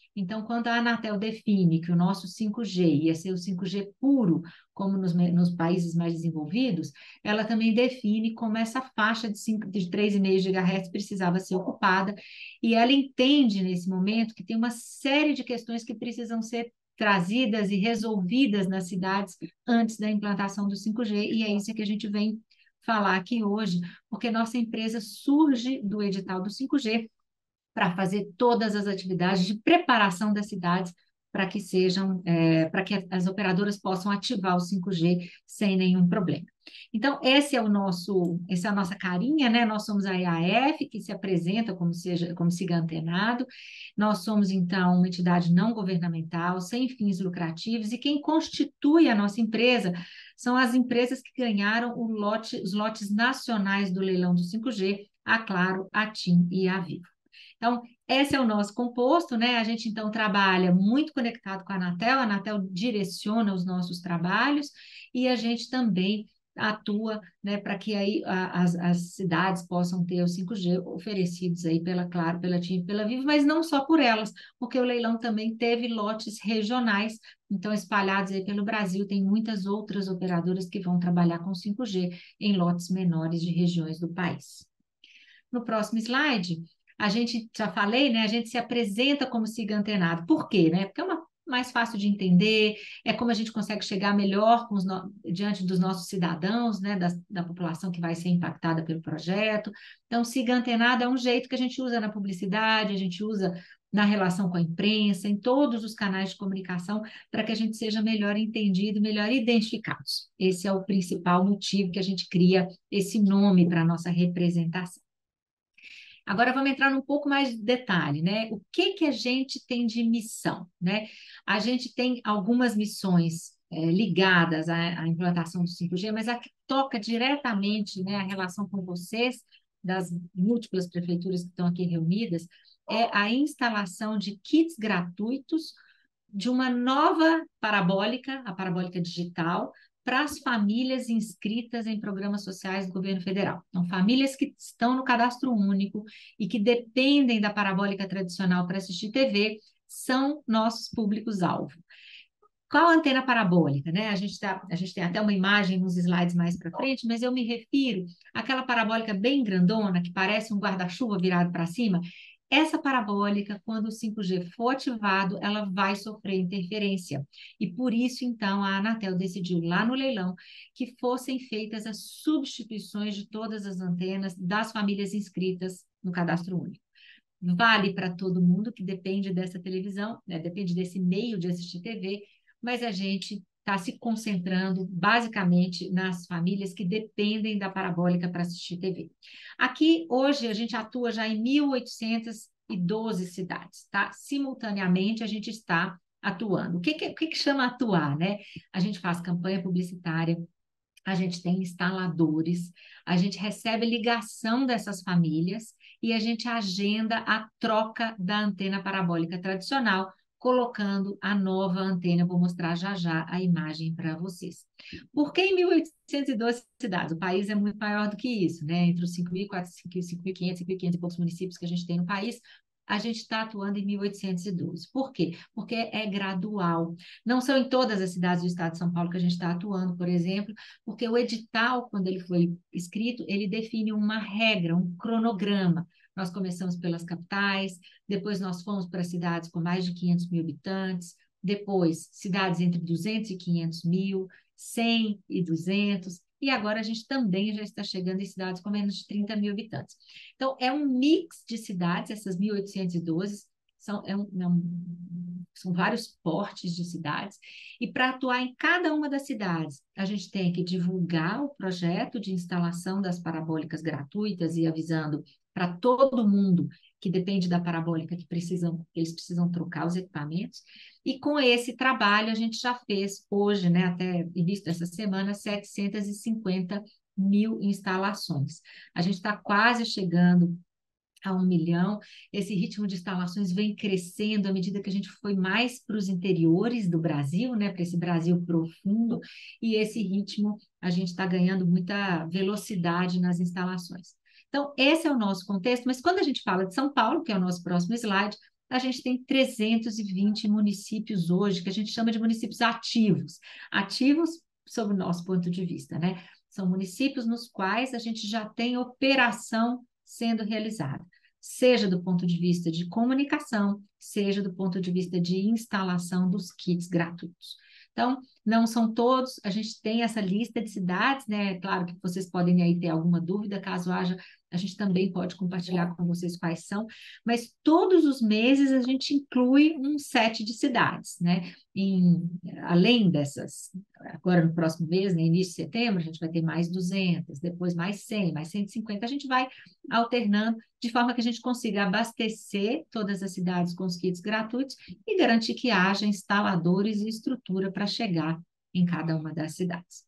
Então, quando a Anatel define que o nosso cinco G ia ser o cinco G puro, como nos, nos países mais desenvolvidos, ela também define como essa faixa de, cinco, de três vírgula cinco gigahertz precisava ser ocupada, e ela entende nesse momento que tem uma série de questões que precisam ser trazidas e resolvidas nas cidades antes da implantação do cinco G, e é isso que a gente vem falar aqui hoje, porque nossa empresa surge do edital do cinco G para fazer todas as atividades de preparação das cidades para que sejam, é, para que as operadoras possam ativar o cinco G sem nenhum problema. Então, esse é o nosso, essa é a nossa carinha, né? Nós somos a E A F, que se apresenta como seja, como siga antenado. Nós somos, então, uma entidade não governamental, sem fins lucrativos, e quem constitui a nossa empresa são as empresas que ganharam o lote, os lotes nacionais do leilão do cinco G, a Claro, a TIM e a Vivo. Então, esse é o nosso composto, né? A gente, então, trabalha muito conectado com a Anatel, a Anatel direciona os nossos trabalhos e a gente também atua, né, para que aí a, as, as cidades possam ter o cinco G oferecidos aí pela Claro, pela TIM e pela Vivo, mas não só por elas, porque o leilão também teve lotes regionais, então espalhados aí pelo Brasil, tem muitas outras operadoras que vão trabalhar com cinco G em lotes menores de regiões do país. No próximo slide, a gente, já falei, né? A gente se apresenta como siga antenado. Por quê, né? Porque é uma, mais fácil de entender, é como a gente consegue chegar melhor com os no, diante dos nossos cidadãos, né? Da, da população que vai ser impactada pelo projeto. Então, siga antenado é um jeito que a gente usa na publicidade, a gente usa na relação com a imprensa, em todos os canais de comunicação, para que a gente seja melhor entendido, melhor identificado. Esse é o principal motivo que a gente cria esse nome para a nossa representação. Agora vamos entrar num pouco mais de detalhe, né? O que que a gente tem de missão, né? A gente tem algumas missões é, ligadas à, à implantação do cinco G, mas a que toca diretamente, né, a relação com vocês, das múltiplas prefeituras que estão aqui reunidas, é a instalação de kits gratuitos de uma nova parabólica, a parabólica digital, para as famílias inscritas em programas sociais do governo federal. Então, famílias que estão no cadastro único e que dependem da parabólica tradicional para assistir T V são nossos públicos-alvo. Qual a antena parabólica, né? A gente, tá, a gente tem até uma imagem nos slides mais para frente, mas eu me refiro àquela parabólica bem grandona, que parece um guarda-chuva virado para cima. Essa parabólica, quando o cinco G for ativado, ela vai sofrer interferência. E por isso, então, a Anatel decidiu lá no leilão que fossem feitas as substituições de todas as antenas das famílias inscritas no cadastro único. Vale para todo mundo que depende dessa televisão, né? Depende desse meio de assistir T V, mas a gente está se concentrando basicamente nas famílias que dependem da parabólica para assistir T V. Aqui, hoje, a gente atua já em mil oitocentas e doze cidades, tá? Simultaneamente, a gente está atuando. O que, que, o que, que chama atuar, né? A gente faz campanha publicitária, a gente tem instaladores, a gente recebe ligação dessas famílias e a gente agenda a troca da antena parabólica tradicional, colocando a nova antena. Vou mostrar já já a imagem para vocês. Por que em mil oitocentas e doze cidades? O país é muito maior do que isso, né? Entre os cinco mil e quinhentos, cinco mil e quinhentos e poucos municípios que a gente tem no país, a gente está atuando em mil oitocentos e doze. Por quê? Porque é gradual. Não são em todas as cidades do estado de São Paulo que a gente está atuando, por exemplo, porque o edital, quando ele foi escrito, ele define uma regra, um cronograma. Nós começamos pelas capitais, depois nós fomos para cidades com mais de quinhentos mil habitantes, depois cidades entre duzentos e quinhentos mil, cem e duzentos, e agora a gente também já está chegando em cidades com menos de trinta mil habitantes. Então, é um mix de cidades, essas mil oitocentas e doze, são, é um, é um, são vários portes de cidades, e para atuar em cada uma das cidades, a gente tem que divulgar o projeto de instalação das parabólicas gratuitas e avisando para todo mundo que depende da parabólica que precisam, que eles precisam trocar os equipamentos. E com esse trabalho a gente já fez hoje, né, até início dessa semana, setecentas e cinquenta mil instalações. A gente está quase chegando a um milhão. Esse ritmo de instalações vem crescendo à medida que a gente foi mais para os interiores do Brasil, né, para esse Brasil profundo, e esse ritmo a gente está ganhando muita velocidade nas instalações. Então, esse é o nosso contexto, mas quando a gente fala de São Paulo, que é o nosso próximo slide, a gente tem trezentos e vinte municípios hoje, que a gente chama de municípios ativos. Ativos, sob o nosso ponto de vista, né? São municípios nos quais a gente já tem operação sendo realizada, seja do ponto de vista de comunicação, seja do ponto de vista de instalação dos kits gratuitos. Então, não são todos, a gente tem essa lista de cidades, né? Claro que vocês podem aí ter alguma dúvida, caso haja, a gente também pode compartilhar com vocês quais são, mas todos os meses a gente inclui um set de cidades, né? Em, além dessas, agora no próximo mês, no início de setembro, a gente vai ter mais duzentas, depois mais cem, mais cento e cinquenta, a gente vai alternando de forma que a gente consiga abastecer todas as cidades com os kits gratuitos e garantir que haja instaladores e estrutura para chegar em cada uma das cidades.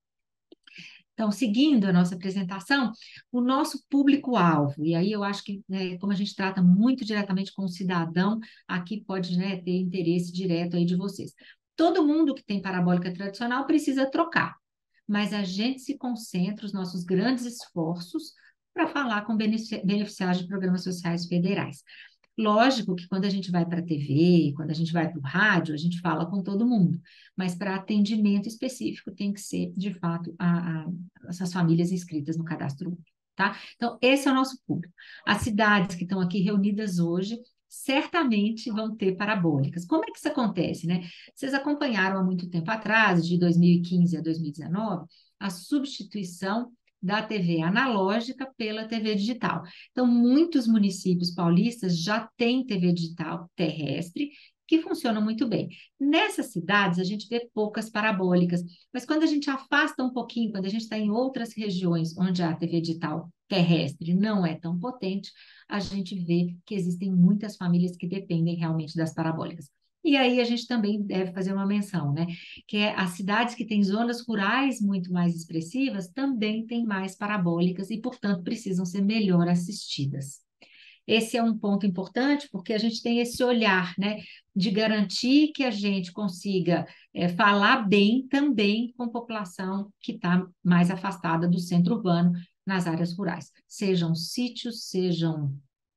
Então, seguindo a nossa apresentação, o nosso público-alvo, e aí eu acho que, né, como a gente trata muito diretamente com o cidadão, aqui pode, né, ter interesse direto aí de vocês. Todo mundo que tem parabólica tradicional precisa trocar, mas a gente se concentra, os nossos grandes esforços, para falar com beneficiários de programas sociais federais. Lógico que quando a gente vai para a T V, quando a gente vai para o rádio, a gente fala com todo mundo, mas para atendimento específico tem que ser, de fato, a, a, essas famílias inscritas no cadastro único, tá? Então, esse é o nosso público. As cidades que estão aqui reunidas hoje certamente vão ter parabólicas. Como é que isso acontece, né? Vocês acompanharam há muito tempo atrás, de dois mil e quinze a dois mil e dezenove, a substituição da T V analógica pela T V digital. Então, muitos municípios paulistas já têm T V digital terrestre, que funciona muito bem. Nessas cidades, a gente vê poucas parabólicas, mas quando a gente afasta um pouquinho, quando a gente está em outras regiões onde a T V digital terrestre não é tão potente, a gente vê que existem muitas famílias que dependem realmente das parabólicas. E aí a gente também deve fazer uma menção, né? Que é as cidades que têm zonas rurais muito mais expressivas também têm mais parabólicas e, portanto, precisam ser melhor assistidas. Esse é um ponto importante porque a gente tem esse olhar, né? De garantir que a gente consiga é, falar bem também com a população que está mais afastada do centro urbano nas áreas rurais. Sejam sítios, sejam...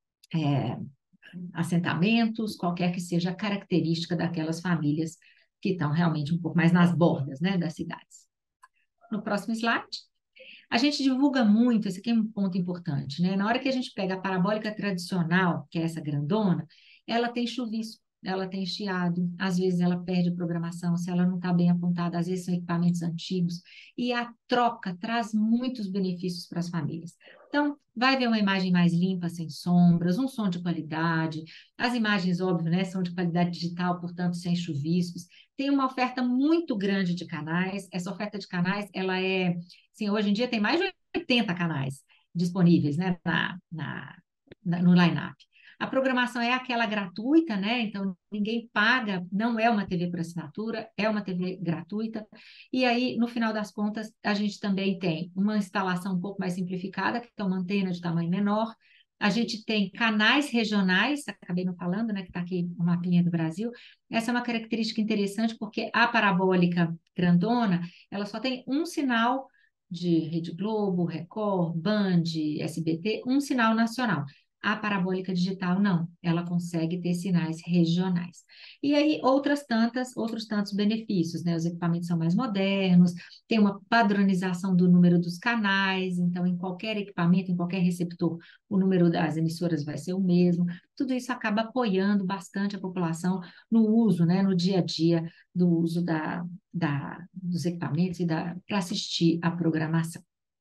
É, assentamentos, qualquer que seja a característica daquelas famílias que estão realmente um pouco mais nas bordas, né, das cidades. No próximo slide, a gente divulga muito, esse aqui é um ponto importante, né? Na hora que a gente pega a parabólica tradicional, que é essa grandona, ela tem chuvisco, ela tem chiado, às vezes ela perde a programação, se ela não está bem apontada, às vezes são equipamentos antigos, e a troca traz muitos benefícios para as famílias. Então, vai ver uma imagem mais limpa, sem sombras, um som de qualidade, as imagens, óbvio, né, são de qualidade digital, portanto, sem chuviscos, tem uma oferta muito grande de canais, essa oferta de canais, ela é, assim, hoje em dia tem mais de oitenta canais disponíveis, né, na, na, na no line-up. A programação é aquela gratuita, né? Então, ninguém paga, não é uma T V por assinatura, é uma T V gratuita. E aí, no final das contas, a gente também tem uma instalação um pouco mais simplificada, que é uma antena de tamanho menor. A gente tem canais regionais, acabei não falando, né? Que está aqui o mapinha do Brasil. Essa é uma característica interessante, porque a parabólica grandona, ela só tem um sinal de Rede Globo, Record, Band, S B T, um sinal nacional. A parabólica digital não, ela consegue ter sinais regionais. E aí outras tantas, outros tantos benefícios, né? Os equipamentos são mais modernos, tem uma padronização do número dos canais, então em qualquer equipamento, em qualquer receptor, o número das emissoras vai ser o mesmo. Tudo isso acaba apoiando bastante a população no uso, né? No dia a dia do uso da, da, dos equipamentos e para assistir à programação.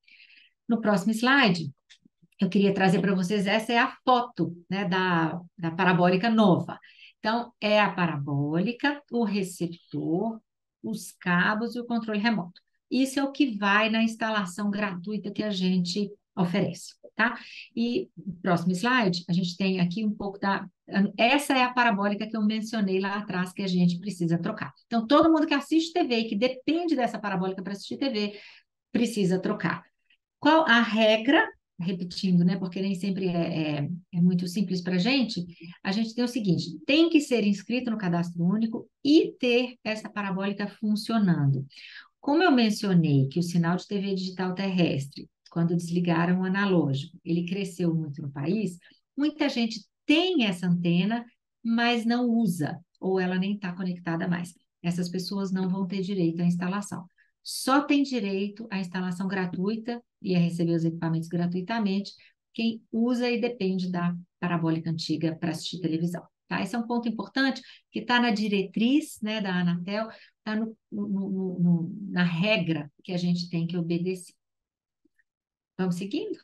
No próximo slide, eu queria trazer para vocês, essa é a foto, né, da, da parabólica nova. Então, é a parabólica, o receptor, os cabos e o controle remoto. Isso é o que vai na instalação gratuita que a gente oferece, tá? E no próximo slide, a gente tem aqui um pouco da... Essa é a parabólica que eu mencionei lá atrás que a gente precisa trocar. Então, todo mundo que assiste T V e que depende dessa parabólica para assistir T V, precisa trocar. Qual a regra? Repetindo, né? Porque nem sempre é, é, é muito simples para a gente. A gente tem o seguinte: tem que ser inscrito no cadastro único e ter essa parabólica funcionando. Como eu mencionei que o sinal de T V digital terrestre, quando desligaram o analógico, ele cresceu muito no país, muita gente tem essa antena, mas não usa, ou ela nem está conectada mais. Essas pessoas não vão ter direito à instalação. Só tem direito à instalação gratuita e a receber os equipamentos gratuitamente quem usa e depende da parabólica antiga para assistir televisão. Tá? Esse é um ponto importante que está na diretriz, né, da Anatel, está no, no, no, no, na regra que a gente tem que obedecer. Vamos seguindo?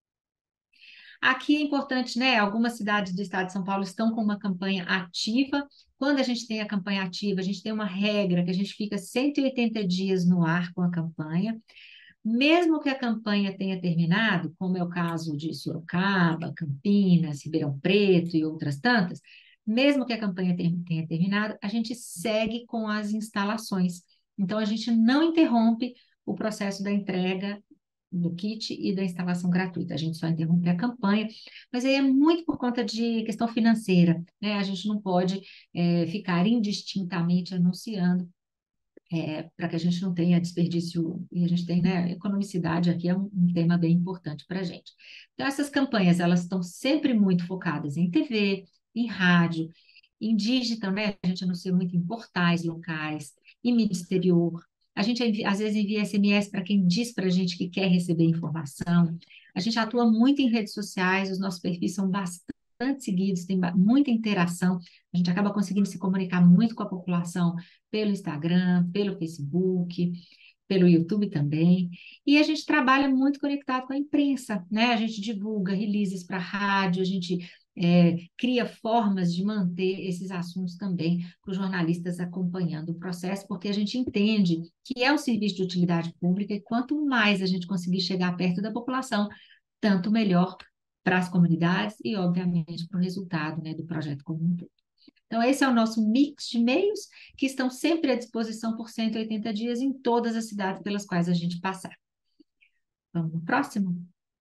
Aqui é importante, né? Algumas cidades do estado de São Paulo estão com uma campanha ativa. Quando a gente tem a campanha ativa, a gente tem uma regra que a gente fica cento e oitenta dias no ar com a campanha. Mesmo que a campanha tenha terminado, como é o caso de Sorocaba, Campinas, Ribeirão Preto e outras tantas, mesmo que a campanha tenha terminado, a gente segue com as instalações. Então, a gente não interrompe o processo da entrega do kit e da instalação gratuita. A gente só interrompe a campanha, mas aí é muito por conta de questão financeira, né? A gente não pode é, ficar indistintamente anunciando é, para que a gente não tenha desperdício, e a gente tem, né, economicidade aqui é um, um tema bem importante para a gente. Então, essas campanhas, elas estão sempre muito focadas em T V, em rádio, em digital, né, a gente anuncia muito em portais locais, em mídia exterior, a gente envia, às vezes envia S M S para quem diz para a gente que quer receber informação, a gente atua muito em redes sociais, os nossos perfis são bastante seguidos, tem muita interação, a gente acaba conseguindo se comunicar muito com a população pelo Instagram, pelo Facebook, pelo YouTube também. E a gente trabalha muito conectado com a imprensa, né? A gente divulga releases para rádio, a gente é, cria formas de manter esses assuntos também para os jornalistas acompanhando o processo, porque a gente entende que é um serviço de utilidade pública e quanto mais a gente conseguir chegar perto da população, tanto melhor para as comunidades e, obviamente, para o resultado, né, do projeto como um todo. Então, esse é o nosso mix de meios que estão sempre à disposição por cento e oitenta dias em todas as cidades pelas quais a gente passar. Vamos no próximo?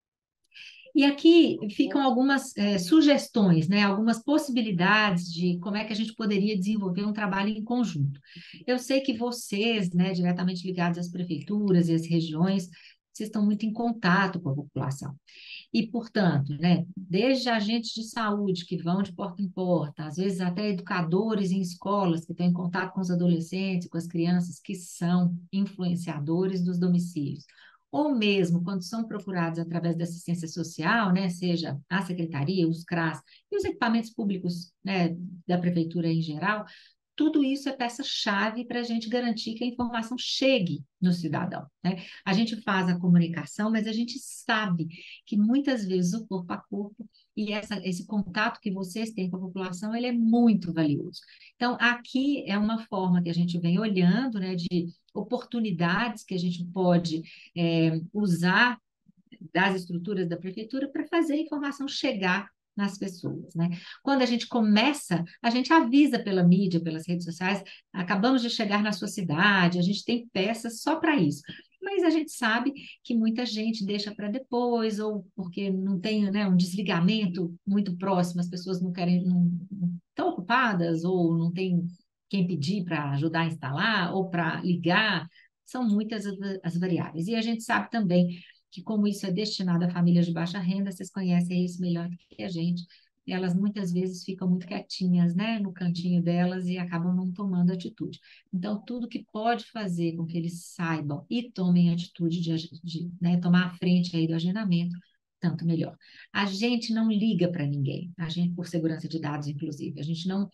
E aqui ficam algumas é, sugestões, né, algumas possibilidades de como é que a gente poderia desenvolver um trabalho em conjunto. Eu sei que vocês, né, diretamente ligados às prefeituras e às regiões, vocês estão muito em contato com a população. E, portanto, né, desde agentes de saúde que vão de porta em porta, às vezes até educadores em escolas que estão em contato com os adolescentes, com as crianças que são influenciadores dos domicílios, ou mesmo quando são procurados através da assistência social, né, seja a secretaria, os CRAS e os equipamentos públicos, né, da prefeitura em geral, tudo isso é peça-chave para a gente garantir que a informação chegue no cidadão, né? A gente faz a comunicação, mas a gente sabe que muitas vezes o corpo a corpo e essa, esse contato que vocês têm com a população, ele é muito valioso. Então, aqui é uma forma que a gente vem olhando, né, de oportunidades que a gente pode é, usar das estruturas da prefeitura para fazer a informação chegar nas pessoas, né? Quando a gente começa, a gente avisa pela mídia, pelas redes sociais, acabamos de chegar na sua cidade, a gente tem peças só para isso. Mas a gente sabe que muita gente deixa para depois, ou porque não tem, né, um desligamento muito próximo, as pessoas não querem, não, não estão ocupadas, ou não tem quem pedir para ajudar a instalar, ou para ligar, são muitas as, as variáveis. E a gente sabe também que como isso é destinado a famílias de baixa renda, vocês conhecem isso melhor do que a gente, elas muitas vezes ficam muito quietinhas, né, no cantinho delas e acabam não tomando atitude. Então, tudo que pode fazer com que eles saibam e tomem atitude de, de né, tomar a frente aí do agendamento, tanto melhor. A gente não liga para ninguém, a gente, por segurança de dados, inclusive, a gente não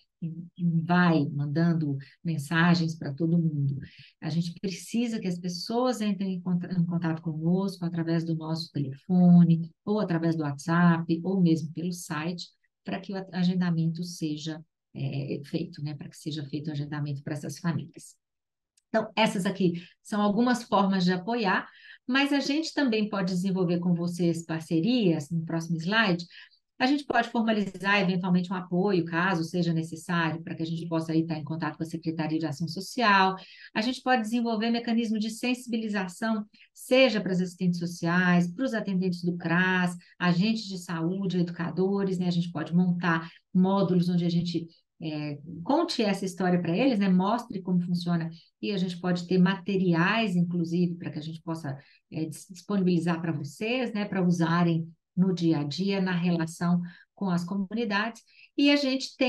vai mandando mensagens para todo mundo. A gente precisa que as pessoas entrem em contato conosco através do nosso telefone, ou através do WhatsApp, ou mesmo pelo site, para que o agendamento seja é, feito, né? Para que seja feito o agendamento para essas famílias. Então, essas aqui são algumas formas de apoiar, mas a gente também pode desenvolver com vocês parcerias, no próximo slide, a gente pode formalizar eventualmente um apoio, caso seja necessário, para que a gente possa aí estar em contato com a Secretaria de Ação Social. A gente pode desenvolver mecanismo de sensibilização, seja para as assistentes sociais, para os atendentes do CRAS, agentes de saúde, educadores, né? A gente pode montar módulos onde a gente é, conte essa história para eles, né? Mostre como funciona, e a gente pode ter materiais, inclusive, para que a gente possa é, disponibilizar para vocês, né? Para usarem no dia a dia, na relação com as comunidades, e a gente tem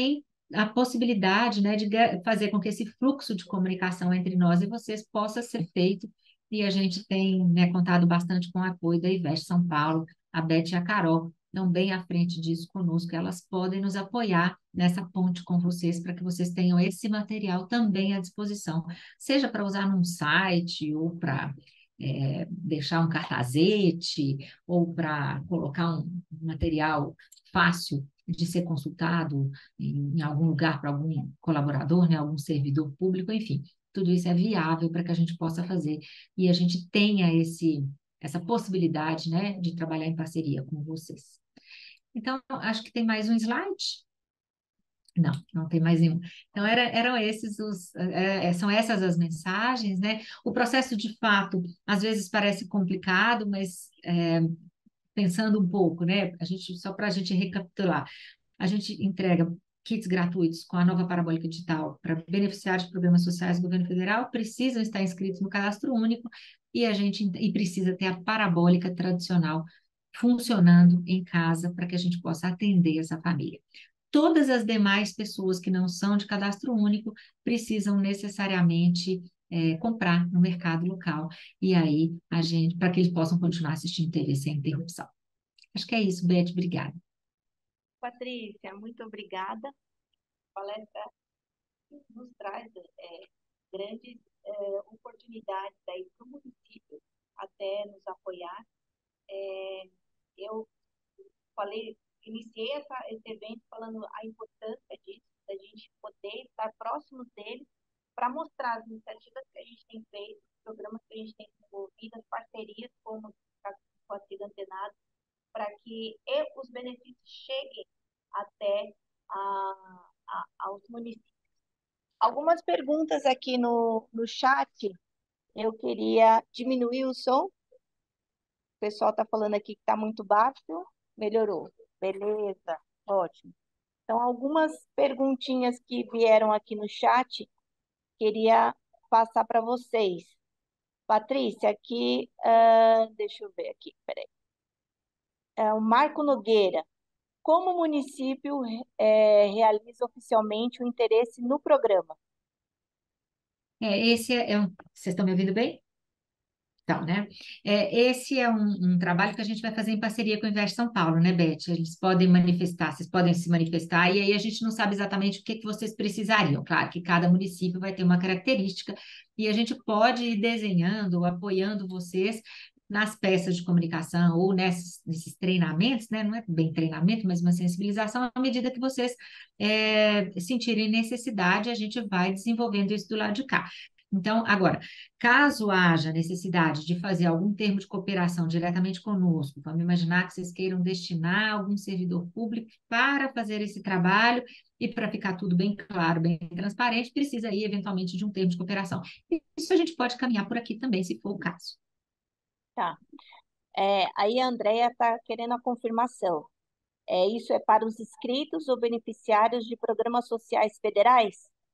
a possibilidade, né, de fazer com que esse fluxo de comunicação entre nós e vocês possa ser feito, e a gente tem, né, contado bastante com o apoio da Ivete São Paulo, a Beth e a Carol, estão bem à frente disso conosco, elas podem nos apoiar nessa ponte com vocês, para que vocês tenham esse material também à disposição, seja para usar num site, ou para é, deixar um cartazete, ou para colocar um material fácil de ser consultado em, em algum lugar para algum colaborador, né, algum servidor público, enfim, tudo isso é viável para que a gente possa fazer e a gente tenha esse, essa possibilidade, né, de trabalhar em parceria com vocês. Então, acho que tem mais um slide. Não, não tem mais nenhum. Então, era, eram esses os, é, são essas as mensagens, né? O processo, de fato, às vezes parece complicado, mas é, pensando um pouco, né? A gente, só para a gente recapitular, a gente entrega kits gratuitos com a nova parabólica digital para beneficiários de programas sociais do governo federal, precisam estar inscritos no cadastro único e a gente e precisa ter a parabólica tradicional funcionando em casa para que a gente possa atender essa família. Todas as demais pessoas que não são de cadastro único precisam necessariamente é, comprar no mercado local e aí a gente para que eles possam continuar assistindo T V sem interrupção. Acho que é isso, Beth, obrigada. Patrícia, muito obrigada. A palestra nos traz é, grandes é, oportunidades aí para o município até nos apoiar. É, eu falei, iniciei essa, esse evento falando a importância disso, da gente poder estar próximo deles para mostrar as iniciativas que a gente tem feito, os programas que a gente tem desenvolvido, as parcerias como com a Siga Antenado, para que os benefícios cheguem até a, a, aos municípios. Algumas perguntas aqui no, no chat. Eu queria diminuir o som. O pessoal está falando aqui que está muito baixo. Melhorou. Beleza, ótimo. Então, algumas perguntinhas que vieram aqui no chat, queria passar para vocês. Patrícia, aqui, uh, deixa eu ver aqui, peraí. É, o Marco Nogueira. Como o município é, realiza oficialmente o interesse no programa? É, esse é, é um, vocês estão me ouvindo bem? Então, né? É, esse é um, um trabalho que a gente vai fazer em parceria com o Invest São Paulo, né, Beth? Eles podem manifestar, vocês podem se manifestar, e aí a gente não sabe exatamente o que, que vocês precisariam. Claro que cada município vai ter uma característica, e a gente pode ir desenhando, apoiando vocês nas peças de comunicação ou nesses, nesses treinamentos, né? Não é bem treinamento, mas uma sensibilização, à medida que vocês é, sentirem necessidade, a gente vai desenvolvendo isso do lado de cá. Então, agora, caso haja necessidade de fazer algum termo de cooperação diretamente conosco, vamos imaginar que vocês queiram destinar algum servidor público para fazer esse trabalho e para ficar tudo bem claro, bem transparente, precisa aí eventualmente de um termo de cooperação. Isso a gente pode caminhar por aqui também, se for o caso. Tá. É, aí a Andrea está querendo a confirmação. É, isso é para os inscritos ou beneficiários de programas sociais federais?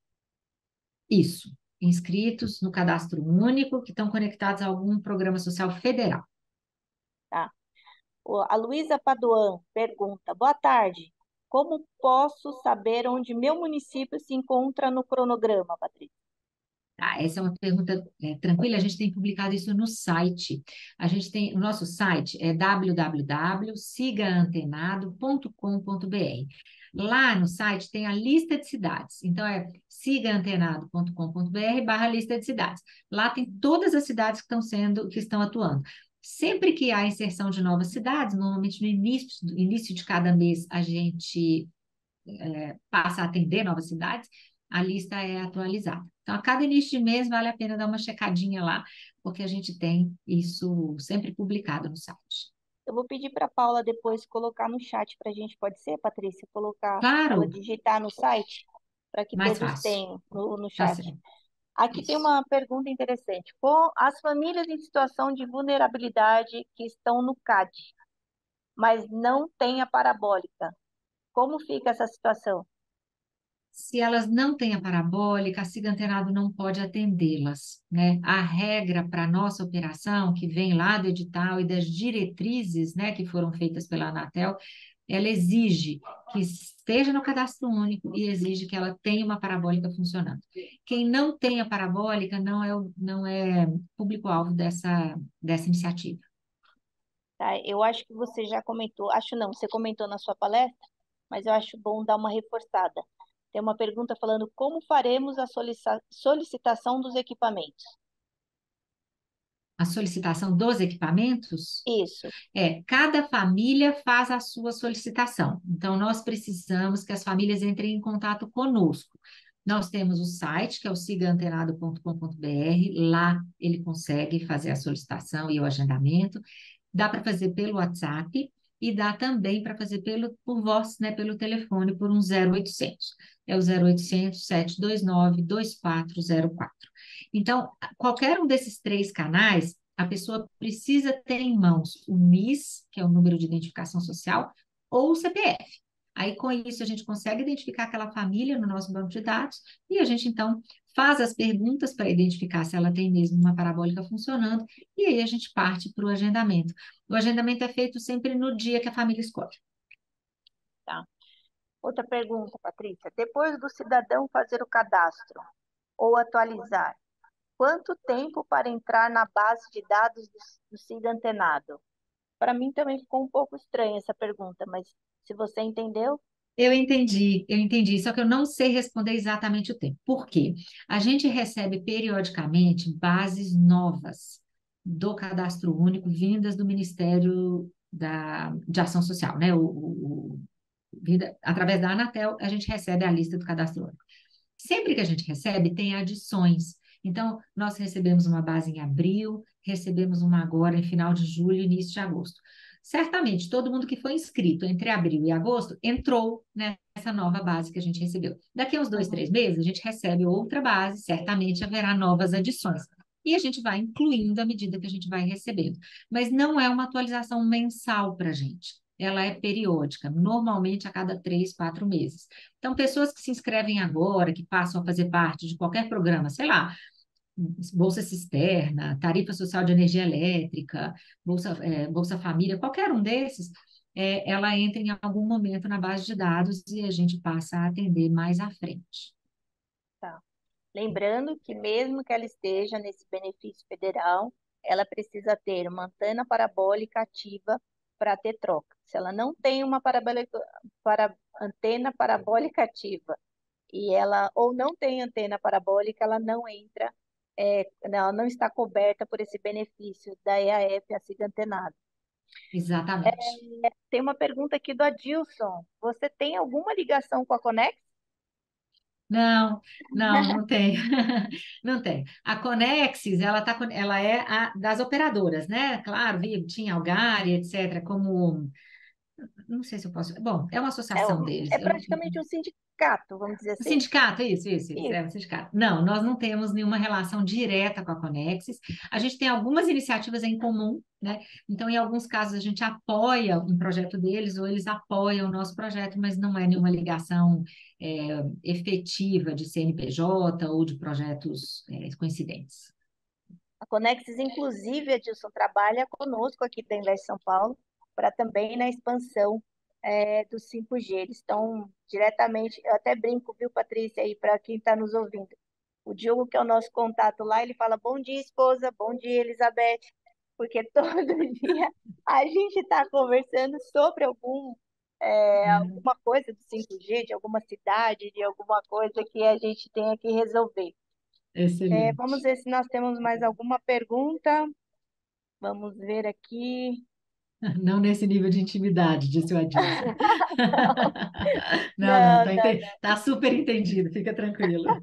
Isso. Inscritos no cadastro único que estão conectados a algum programa social federal. Tá. A Luísa Paduan pergunta: boa tarde. Como posso saber onde meu município se encontra no cronograma, Patrícia? Ah, essa é uma pergunta é, tranquila, a gente tem publicado isso no site. A gente tem, o nosso site é w w w ponto siga antenado ponto com ponto b r. Lá no site tem a lista de cidades. Então, é siga antenado ponto com ponto b r barra lista de cidades. Lá tem todas as cidades que estão sendo, que estão atuando. Sempre que há inserção de novas cidades, normalmente no início, no início de cada mês, a gente é, passa a atender novas cidades, a lista é atualizada. Então, a cada início de mês vale a pena dar uma checadinha lá, porque a gente tem isso sempre publicado no site. Eu vou pedir para a Paula depois colocar no chat para a gente, pode ser, Patrícia? Colocar, ela Claro, digitar no site, para que mais todos fácil. tenham no, no Tá chat. certo. Aqui tem Isso. uma pergunta interessante. Com as famílias em situação de vulnerabilidade que estão no C A D, mas não têm a parabólica, como fica essa situação? Se elas não têm a parabólica, a Siga Antenado não pode atendê-las, né? A regra para a nossa operação, que vem lá do edital e das diretrizes, né, que foram feitas pela Anatel, ela exige que esteja no cadastro único e exige que ela tenha uma parabólica funcionando. Quem não tem a parabólica não é, o- não é público-alvo dessa, dessa iniciativa. Tá? Eu acho que você já comentou, acho não, você comentou na sua palestra, mas eu acho bom dar uma reforçada. Tem uma pergunta falando como faremos a solici- solicitação dos equipamentos. A solicitação dos equipamentos Isso. é, cada família faz a sua solicitação. Então, nós precisamos que as famílias entrem em contato conosco. Nós temos o site, que é o siga antenado ponto com ponto br. Lá ele consegue fazer a solicitação e o agendamento. Dá para fazer pelo WhatsApp e dá também para fazer pelo, por voz, né, pelo telefone, por um zero oitocentos. É o zero oitocentos, sete dois nove, dois quatro zero quatro. Então, qualquer um desses três canais, a pessoa precisa ter em mãos o N I S, que é o número de identificação social, ou o C P F. Aí, com isso, a gente consegue identificar aquela família no nosso banco de dados e a gente, então, faz as perguntas para identificar se ela tem mesmo uma parabólica funcionando e aí a gente parte para o agendamento. O agendamento é feito sempre no dia que a família escolhe. Tá. Outra pergunta, Patrícia. Depois do cidadão fazer o cadastro ou atualizar, quanto tempo para entrar na base de dados do, do Cida Antenado? Para mim também ficou um pouco estranha essa pergunta, mas se você entendeu, Eu entendi, eu entendi, só que eu não sei responder exatamente o tempo. Por quê? A gente recebe periodicamente bases novas do Cadastro Único, vindas do Ministério da, de Ação Social, né? O, o- o- vinda- através da Anatel, a gente recebe a lista do Cadastro Único. Sempre que a gente recebe, tem adições. Então, nós recebemos uma base em abril, recebemos uma agora em final de julho, início de agosto. Certamente, todo mundo que foi inscrito entre abril e agosto entrou nessa nova base que a gente recebeu. Daqui a uns dois, uhum, três meses, a gente recebe outra base, certamente haverá novas adições. E a gente vai incluindo à medida que a gente vai recebendo. Mas não é uma atualização mensal para a gente. Ela é periódica, normalmente a cada três, quatro meses. Então, pessoas que se inscrevem agora, que passam a fazer parte de qualquer programa, sei lá, Bolsa Cisterna, Tarifa Social de Energia Elétrica, Bolsa, é, Bolsa Família, qualquer um desses, é, ela entra em algum momento na base de dados e a gente passa a atender mais à frente. tá. Lembrando que mesmo que ela esteja nesse benefício federal, ela precisa ter uma antena parabólica ativa para ter troca. Se ela não tem uma parabólica, para, antena parabólica ativa e ela ou não tem antena parabólica, ela não entra, é, ela não está coberta por esse benefício da E A F, a SIGA antenada. Exatamente. Tem uma pergunta aqui do Adilson. Você tem alguma ligação com a Conex? Não, não, não tem. Não tem. A Conexis, ela, tá, con- ela é a das operadoras, né? Claro, Vivo, tinha Algar, etcétera, como, não sei se eu posso, bom, é uma É, associação um- deles. é Eu não, praticamente um sindicato, vamos dizer o assim. sindicato, isso, isso, isso, Isso. é um sindicato. Não, nós não temos nenhuma relação direta com a Conexis. A gente tem algumas iniciativas em comum, né? Então, em alguns casos, a gente apoia um projeto deles ou eles apoiam o nosso projeto, mas não é nenhuma ligação é, efetiva de C N P J ou de projetos é, coincidentes. A Conexis, inclusive, Adilson, trabalha conosco aqui da Invest São Paulo para também na expansão é, do cinco G. Eles estão diretamente, eu até brinco, viu, Patrícia, aí para quem está nos ouvindo. O Diogo, que é o nosso contato lá, ele fala: bom dia, esposa, bom dia, Elizabeth, porque todo dia a gente está conversando sobre algum, é, Hum, alguma coisa do cinco G, de alguma cidade, de alguma coisa que a gente tenha que resolver. É, vamos excelente. ver se nós temos mais alguma pergunta. Vamos ver aqui. Não nesse nível de intimidade, disse o Adilson. Não, não, Não, tá, não, enten- tá super entendido, fica tranquilo.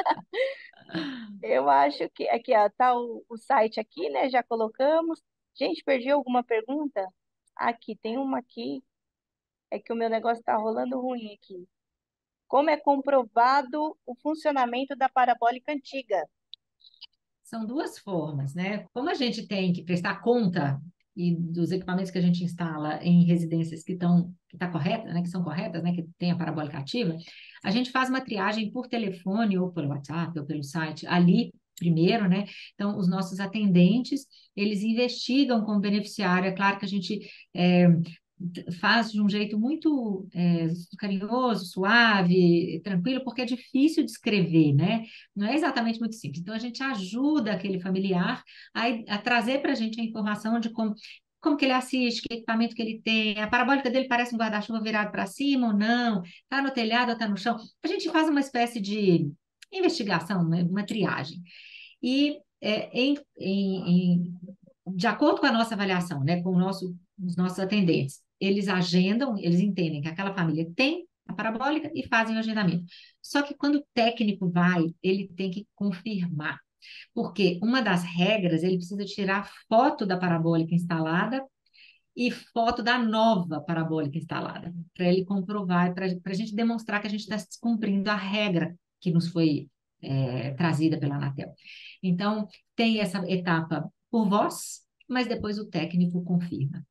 eu acho que aqui, ó, tá o, o site aqui, né? Já colocamos. Gente, perdi alguma pergunta? Aqui, tem uma aqui. É que o meu negócio tá rolando ruim aqui. Como é comprovado o funcionamento da parabólica antiga? São duas formas, né? Como a gente tem que prestar conta e dos equipamentos que a gente instala em residências que estão que tá correta, né, que são corretas, né, que tem a parabólica ativa, a gente faz uma triagem por telefone ou pelo WhatsApp ou pelo site ali primeiro, né? Então, os nossos atendentes, eles investigam com o beneficiário. É claro que a gente é, faz de um jeito muito é, carinhoso, suave, tranquilo, porque é difícil de escrever, né? Não é exatamente muito simples. Então, a gente ajuda aquele familiar a, a trazer para a gente a informação de como, como que ele assiste, que equipamento que ele tem, a parabólica dele parece um guarda-chuva virado para cima ou não, está no telhado ou está no chão. A gente faz uma espécie de investigação, né? Uma triagem. E é, em, em, em de acordo com a nossa avaliação, né, com o nosso, os nossos atendentes, eles agendam, eles entendem que aquela família tem a parabólica e fazem o agendamento. Só que quando o técnico vai, ele tem que confirmar, porque uma das regras, ele precisa tirar foto da parabólica instalada e foto da nova parabólica instalada, para ele comprovar, para a gente demonstrar que a gente está cumprindo a regra que nos foi é, trazida pela Anatel. Então, tem essa etapa por voz, mas depois o técnico confirma.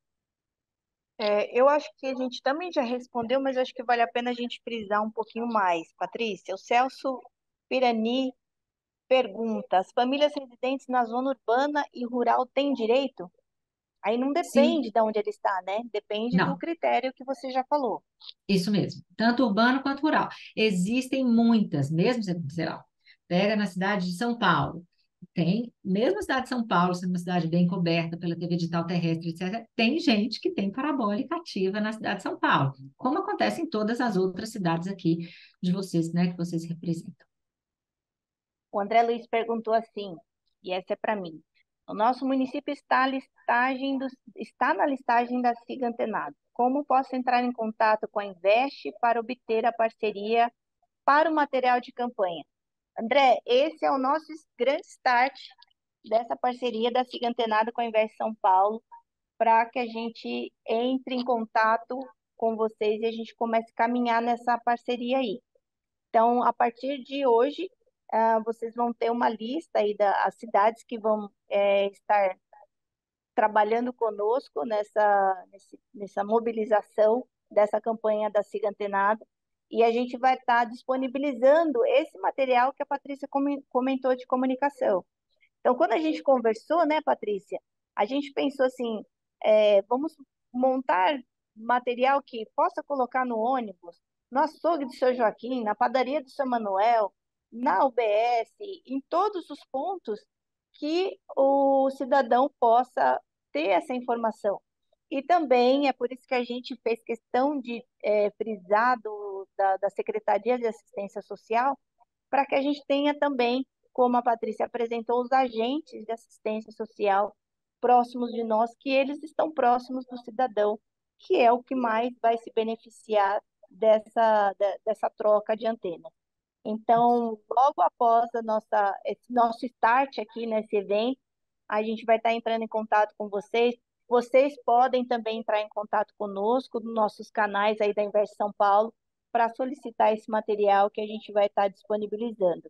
É, eu acho que a gente também já respondeu, mas acho que vale a pena a gente frisar um pouquinho mais. Patrícia, o Celso Pirani pergunta: as famílias residentes na zona urbana e rural têm direito? Aí não Sim, depende de onde ele está, né? Depende do não. critério que você já falou. Isso mesmo, tanto urbano quanto rural. Existem muitas, mesmo, sei lá, pega na cidade de São Paulo, tem, mesmo a cidade de São Paulo, sendo uma cidade bem coberta pela T V digital terrestre, etcétera, tem gente que tem parabólica ativa na cidade de São Paulo, como acontece em todas as outras cidades aqui de vocês, né, que vocês representam. O André Luiz perguntou assim, e essa é para mim. O nosso município está, listagem do, está na listagem da SIGA Antenado. Como posso entrar em contato com a Invest para obter a parceria para o material de campanha? André, esse é o nosso grande start dessa parceria da SIGA Antenado com a Invest São Paulo, para que a gente entre em contato com vocês e a gente comece a caminhar nessa parceria aí. Então, a partir de hoje, ah, vocês vão ter uma lista aí das cidades que vão é, estar trabalhando conosco nessa, nesse- nessa mobilização dessa campanha da Siga Antenado. E a gente vai estar disponibilizando esse material que a Patrícia comen- comentou de comunicação. Então, quando a gente conversou, né, Patrícia, a gente pensou assim, é, vamos montar material que possa colocar no ônibus, no açougue do seu Joaquim, na padaria do seu Manuel, na U B S, em todos os pontos que o cidadão possa ter essa informação. E também é por isso que a gente fez questão de é, frisar do, da, da Secretaria de Assistência Social, para que a gente tenha também, como a Patrícia apresentou, os agentes de assistência social próximos de nós, que eles estão próximos do cidadão, que é o que mais vai se beneficiar dessa, da- dessa troca de antena. Então, logo após a nossa, esse nosso start aqui nesse evento, a gente vai estar entrando em contato com vocês. Vocês podem também entrar em contato conosco nos nossos canais aí da Invest São Paulo para solicitar esse material que a gente vai estar disponibilizando.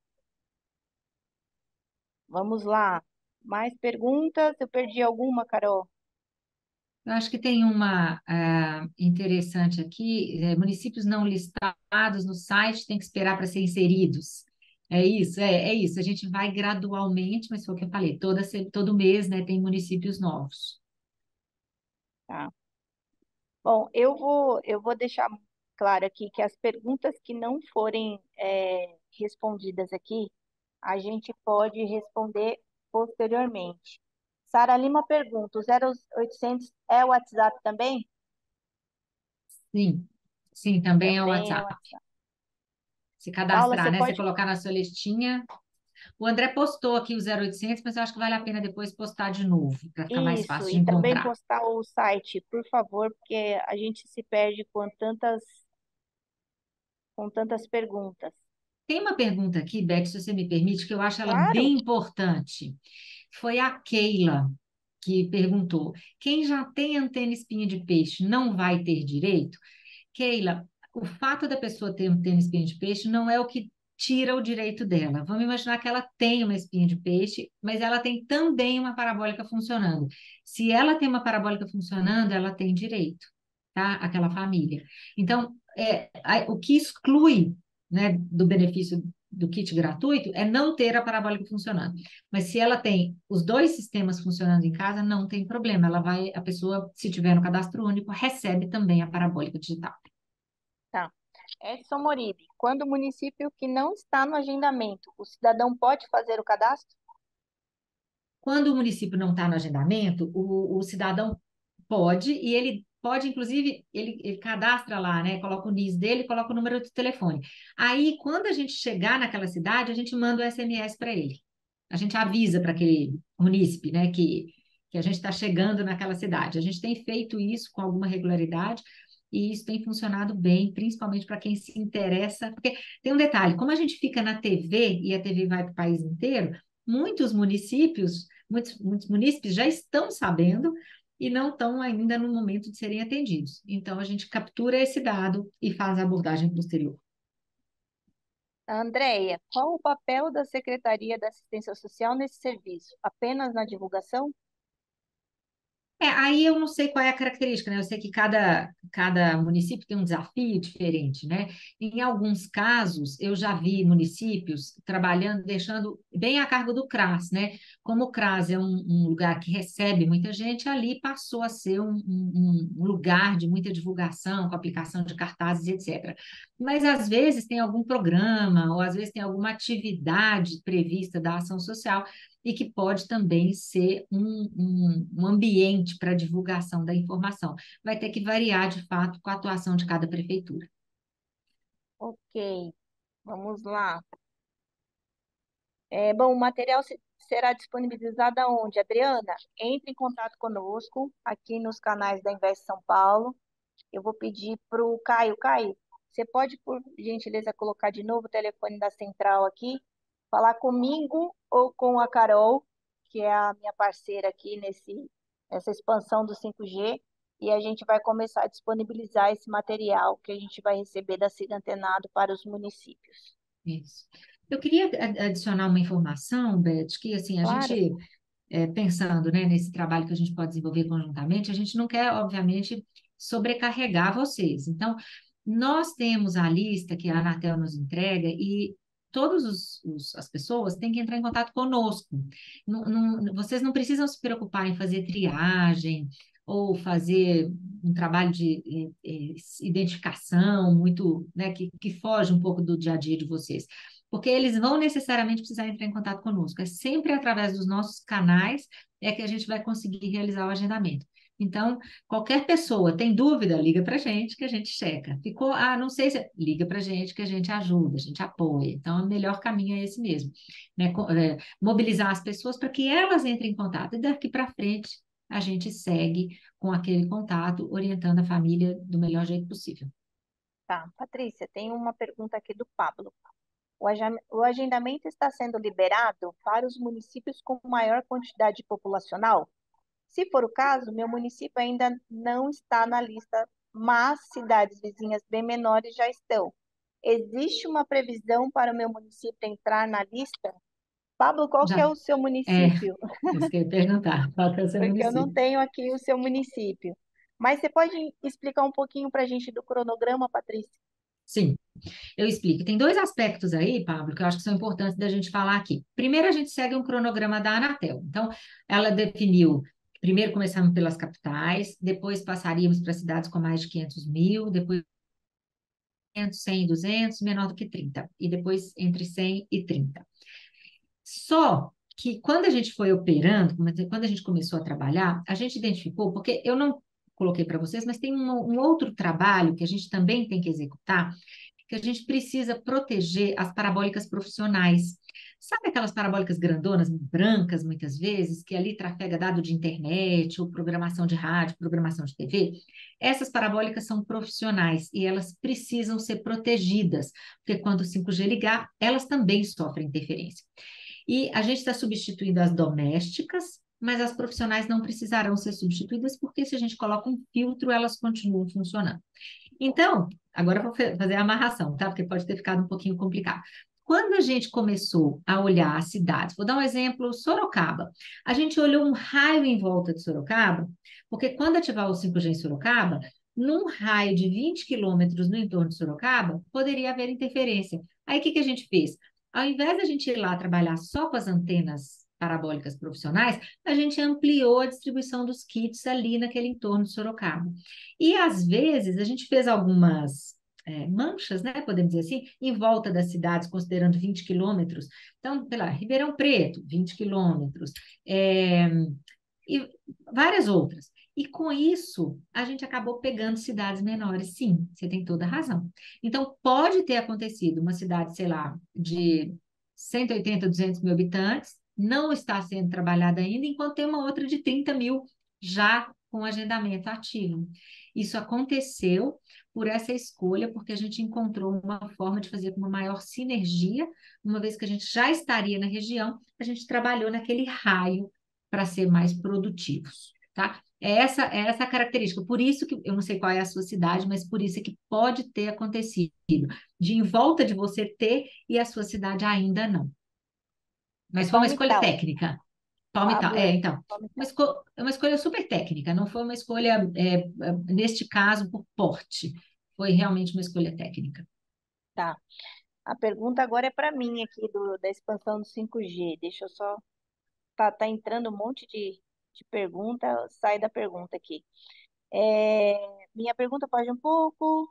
Vamos lá. Mais perguntas? Eu perdi alguma, Carol? Eu acho que tem uma ah, interessante aqui, eh, municípios não listados no site têm que esperar para ser inseridos. É isso, é, é isso. A gente vai gradualmente, mas foi o que eu falei, toda, se- todo mês, né, tem municípios novos. Tá. Bom, eu vou, eu vou deixar claro aqui que as perguntas que não forem é, respondidas aqui, a gente pode responder posteriormente. Sara Lima pergunta, o zero oitocentos é o WhatsApp também? Sim, sim, também é o Também é o WhatsApp. WhatsApp. Se Paula, cadastrar, você né? Você pode... colocar na sua listinha. O André postou aqui o zero oitocentos, mas eu acho que vale a pena depois postar de novo, para ficar mais Isso, fácil e de também encontrar. postar o site, por favor, porque a gente se perde com tantas, com tantas perguntas. Tem uma pergunta aqui, Beth, se você me permite, que eu acho ela Claro, bem importante. Foi a Keila que perguntou: quem já tem antena espinha de peixe não vai ter direito? Keila, o fato da pessoa ter antena espinha de peixe não é o que tira o direito dela. Vamos imaginar que ela tem uma espinha de peixe, mas ela tem também uma parabólica funcionando. Se ela tem uma parabólica funcionando, ela tem direito, tá? Aquela família. Então, é, a- o que exclui, né, do benefício do kit gratuito é não ter a parabólica funcionando. Mas se ela tem os dois sistemas funcionando em casa, não tem problema. Ela vai, a pessoa, se tiver no cadastro único, recebe também a parabólica digital. Tá. Edson Moribe, quando o município que não está no agendamento, o cidadão pode fazer o cadastro? Quando o município não está no agendamento, o, o cidadão pode, e ele pode, inclusive, ele, ele cadastra lá, né? Coloca o N I S dele, coloca o número de telefone. Aí, quando a gente chegar naquela cidade, a gente manda o S M S para ele. A gente avisa para aquele munícipe, né, que, que a gente está chegando naquela cidade. A gente tem feito isso com alguma regularidade. E isso tem funcionado bem, principalmente para quem se interessa. Porque tem um detalhe: como a gente fica na T V e a T V vai para o país inteiro, muitos municípios, muitos, muitos munícipes já estão sabendo e não estão ainda no momento de serem atendidos. Então, a gente captura esse dado e faz a abordagem posterior. Andréia, qual o papel da Secretaria da Assistência Social nesse serviço? Apenas na divulgação? É, aí eu não sei qual é a característica, né? Eu sei que cada, cada município tem um desafio diferente, né? Em alguns casos, eu já vi municípios trabalhando, deixando bem a cargo do CRAS, né? Como o CRAS é um, um lugar que recebe muita gente, ali passou a ser um, um, um lugar de muita divulgação, com aplicação de cartazes, etcétera. Mas às vezes tem algum programa, ou às vezes tem alguma atividade prevista da ação social e que pode também ser um, um, um ambiente para divulgação da informação. Vai ter que variar, de fato, com a atuação de cada prefeitura. Ok, vamos lá. É, bom, o material se- será disponibilizado aonde? Adriana, entre em contato conosco aqui nos canais da Invest São Paulo. Eu vou pedir para o Caio. Caio, você pode, por gentileza, colocar de novo o telefone da central aqui, falar comigo ou com a Carol, que é a minha parceira aqui nesse, nessa expansão do cinco G, e a gente vai começar a disponibilizar esse material que a gente vai receber da Cida Antenado para os municípios. Isso. Eu queria a- adicionar uma informação, Beth, que assim, a Claro. gente, é, pensando, né, nesse trabalho que a gente pode desenvolver conjuntamente, a gente não quer, obviamente, sobrecarregar vocês. Então, nós temos a lista que a Anatel nos entrega e todas os, os- as pessoas têm que entrar em contato conosco. Não- não- vocês não precisam se preocupar em fazer triagem ou fazer um trabalho de eh, eh, identificação muito, né, que, que foge um pouco do dia a dia de vocês. Porque eles vão necessariamente precisar entrar em contato conosco. É sempre através dos nossos canais é que a gente vai conseguir realizar o agendamento. Então, qualquer pessoa tem dúvida, liga para a gente que a gente checa. Ficou, ah, não sei se. Liga para a gente que a gente ajuda, a gente apoia. Então, o melhor caminho é esse mesmo, né? Co- é, mobilizar as pessoas para que elas entrem em contato. E daqui para frente, a gente segue com aquele contato, orientando a família do melhor jeito possível. Tá. Patrícia, tem uma pergunta aqui do Pablo. O aja- o agendamento está sendo liberado para os municípios com maior quantidade populacional? Se for o caso, meu município ainda não está na lista, mas cidades vizinhas bem menores já estão. Existe uma previsão para o meu município entrar na lista? Pablo, qual que é Já o seu é, município? isso que eu ia perguntar, qual que é o seu Porque eu não município? tenho aqui o seu município. Mas você pode explicar um pouquinho para a gente do cronograma, Patrícia? Sim. Eu explico. Tem dois aspectos aí, Pablo, que eu acho que são importantes da gente falar aqui. Primeiro, a gente segue um cronograma da Anatel. Então, ela definiu, primeiro começamos pelas capitais, depois passaríamos para cidades com mais de quinhentos mil, depois quinhentos, cem, duzentos, menor do que trinta, e depois entre cem e trinta. Só que quando a gente foi operando, quando a gente começou a trabalhar, a gente identificou, porque eu não coloquei para vocês, mas tem um, um outro trabalho que a gente também tem que executar, que a gente precisa proteger as parabólicas profissionais. Sabe aquelas parabólicas grandonas, brancas, muitas vezes, que ali trafega dado de internet, ou programação de rádio, programação de T V? Essas parabólicas são profissionais e elas precisam ser protegidas, porque quando o cinco G ligar, elas também sofrem interferência. E a gente está substituindo as domésticas, mas as profissionais não precisarão ser substituídas, porque se a gente coloca um filtro, elas continuam funcionando. Então, agora eu vou fazer a amarração, tá? Porque pode ter ficado um pouquinho complicado. Quando a gente começou a olhar as cidades, vou dar um exemplo, Sorocaba. A gente olhou um raio em volta de Sorocaba, porque quando ativar o cinco G em Sorocaba, num raio de vinte quilômetros no entorno de Sorocaba, poderia haver interferência. Aí o que que a gente fez? Ao invés da gente ir lá trabalhar só com as antenas parabólicas profissionais, a gente ampliou a distribuição dos kits ali naquele entorno de Sorocaba. E, às vezes, a gente fez algumas é, manchas, né, podemos dizer assim, em volta das cidades, considerando vinte quilômetros. Então, sei lá, Ribeirão Preto, vinte quilômetros, é, e várias outras. E com isso, a gente acabou pegando cidades menores, sim, você tem toda a razão. Então, pode ter acontecido uma cidade, sei lá, de cento e oitenta, duzentos mil habitantes, não está sendo trabalhada ainda, enquanto tem uma outra de trinta mil já com agendamento ativo. Isso aconteceu por essa escolha, porque a gente encontrou uma forma de fazer com uma maior sinergia, uma vez que a gente já estaria na região, a gente trabalhou naquele raio para ser mais produtivos, tá? É essa, é essa a característica. Por isso que, eu não sei qual é a sua cidade, mas por isso é que pode ter acontecido, de em volta de você ter e a sua cidade ainda não. É Mas foi uma escolha Palmital, técnica. Palmital, é, Pablo, então, uma Palmital. esco- é uma escolha super técnica, não foi uma escolha, é, é, neste caso, por porte, foi realmente uma escolha técnica. Tá. A pergunta agora é para mim aqui do, da expansão do cinco G. Deixa eu só. Tá, tá entrando um monte de, de pergunta, sai da pergunta aqui. É, minha pergunta pode um pouco.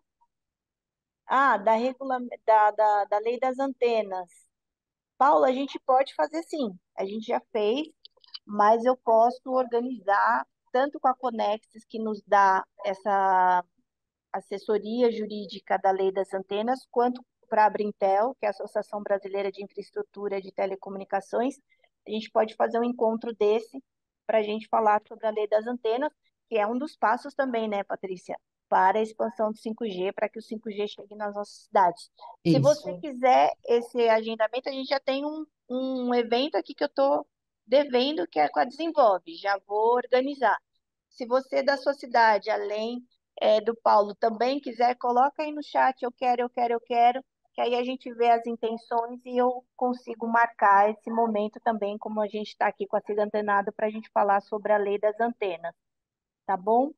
Ah, da, regula, da, da, da lei das antenas. Paula, a gente pode fazer sim. A gente já fez, mas eu posso organizar tanto com a Conexis, que nos dá essa assessoria jurídica da lei das antenas, quanto para a Brintel, que é a Associação Brasileira de Infraestrutura de Telecomunicações. A gente pode fazer um encontro desse para a gente falar sobre a lei das antenas, que é um dos passos também, né, Patrícia, para a expansão do cinco G, para que o cinco G chegue nas nossas cidades. Se você Isso. quiser esse agendamento, a gente já tem um, um evento aqui que eu estou devendo, que é com a Desenvolve, já vou organizar. Se você da sua cidade, além é, do Paulo também quiser, coloca aí no chat, eu quero, eu quero, eu quero, que aí a gente vê as intenções e eu consigo marcar esse momento também, como a gente está aqui com a Siga Antenado, para a gente falar sobre a lei das antenas, tá bom?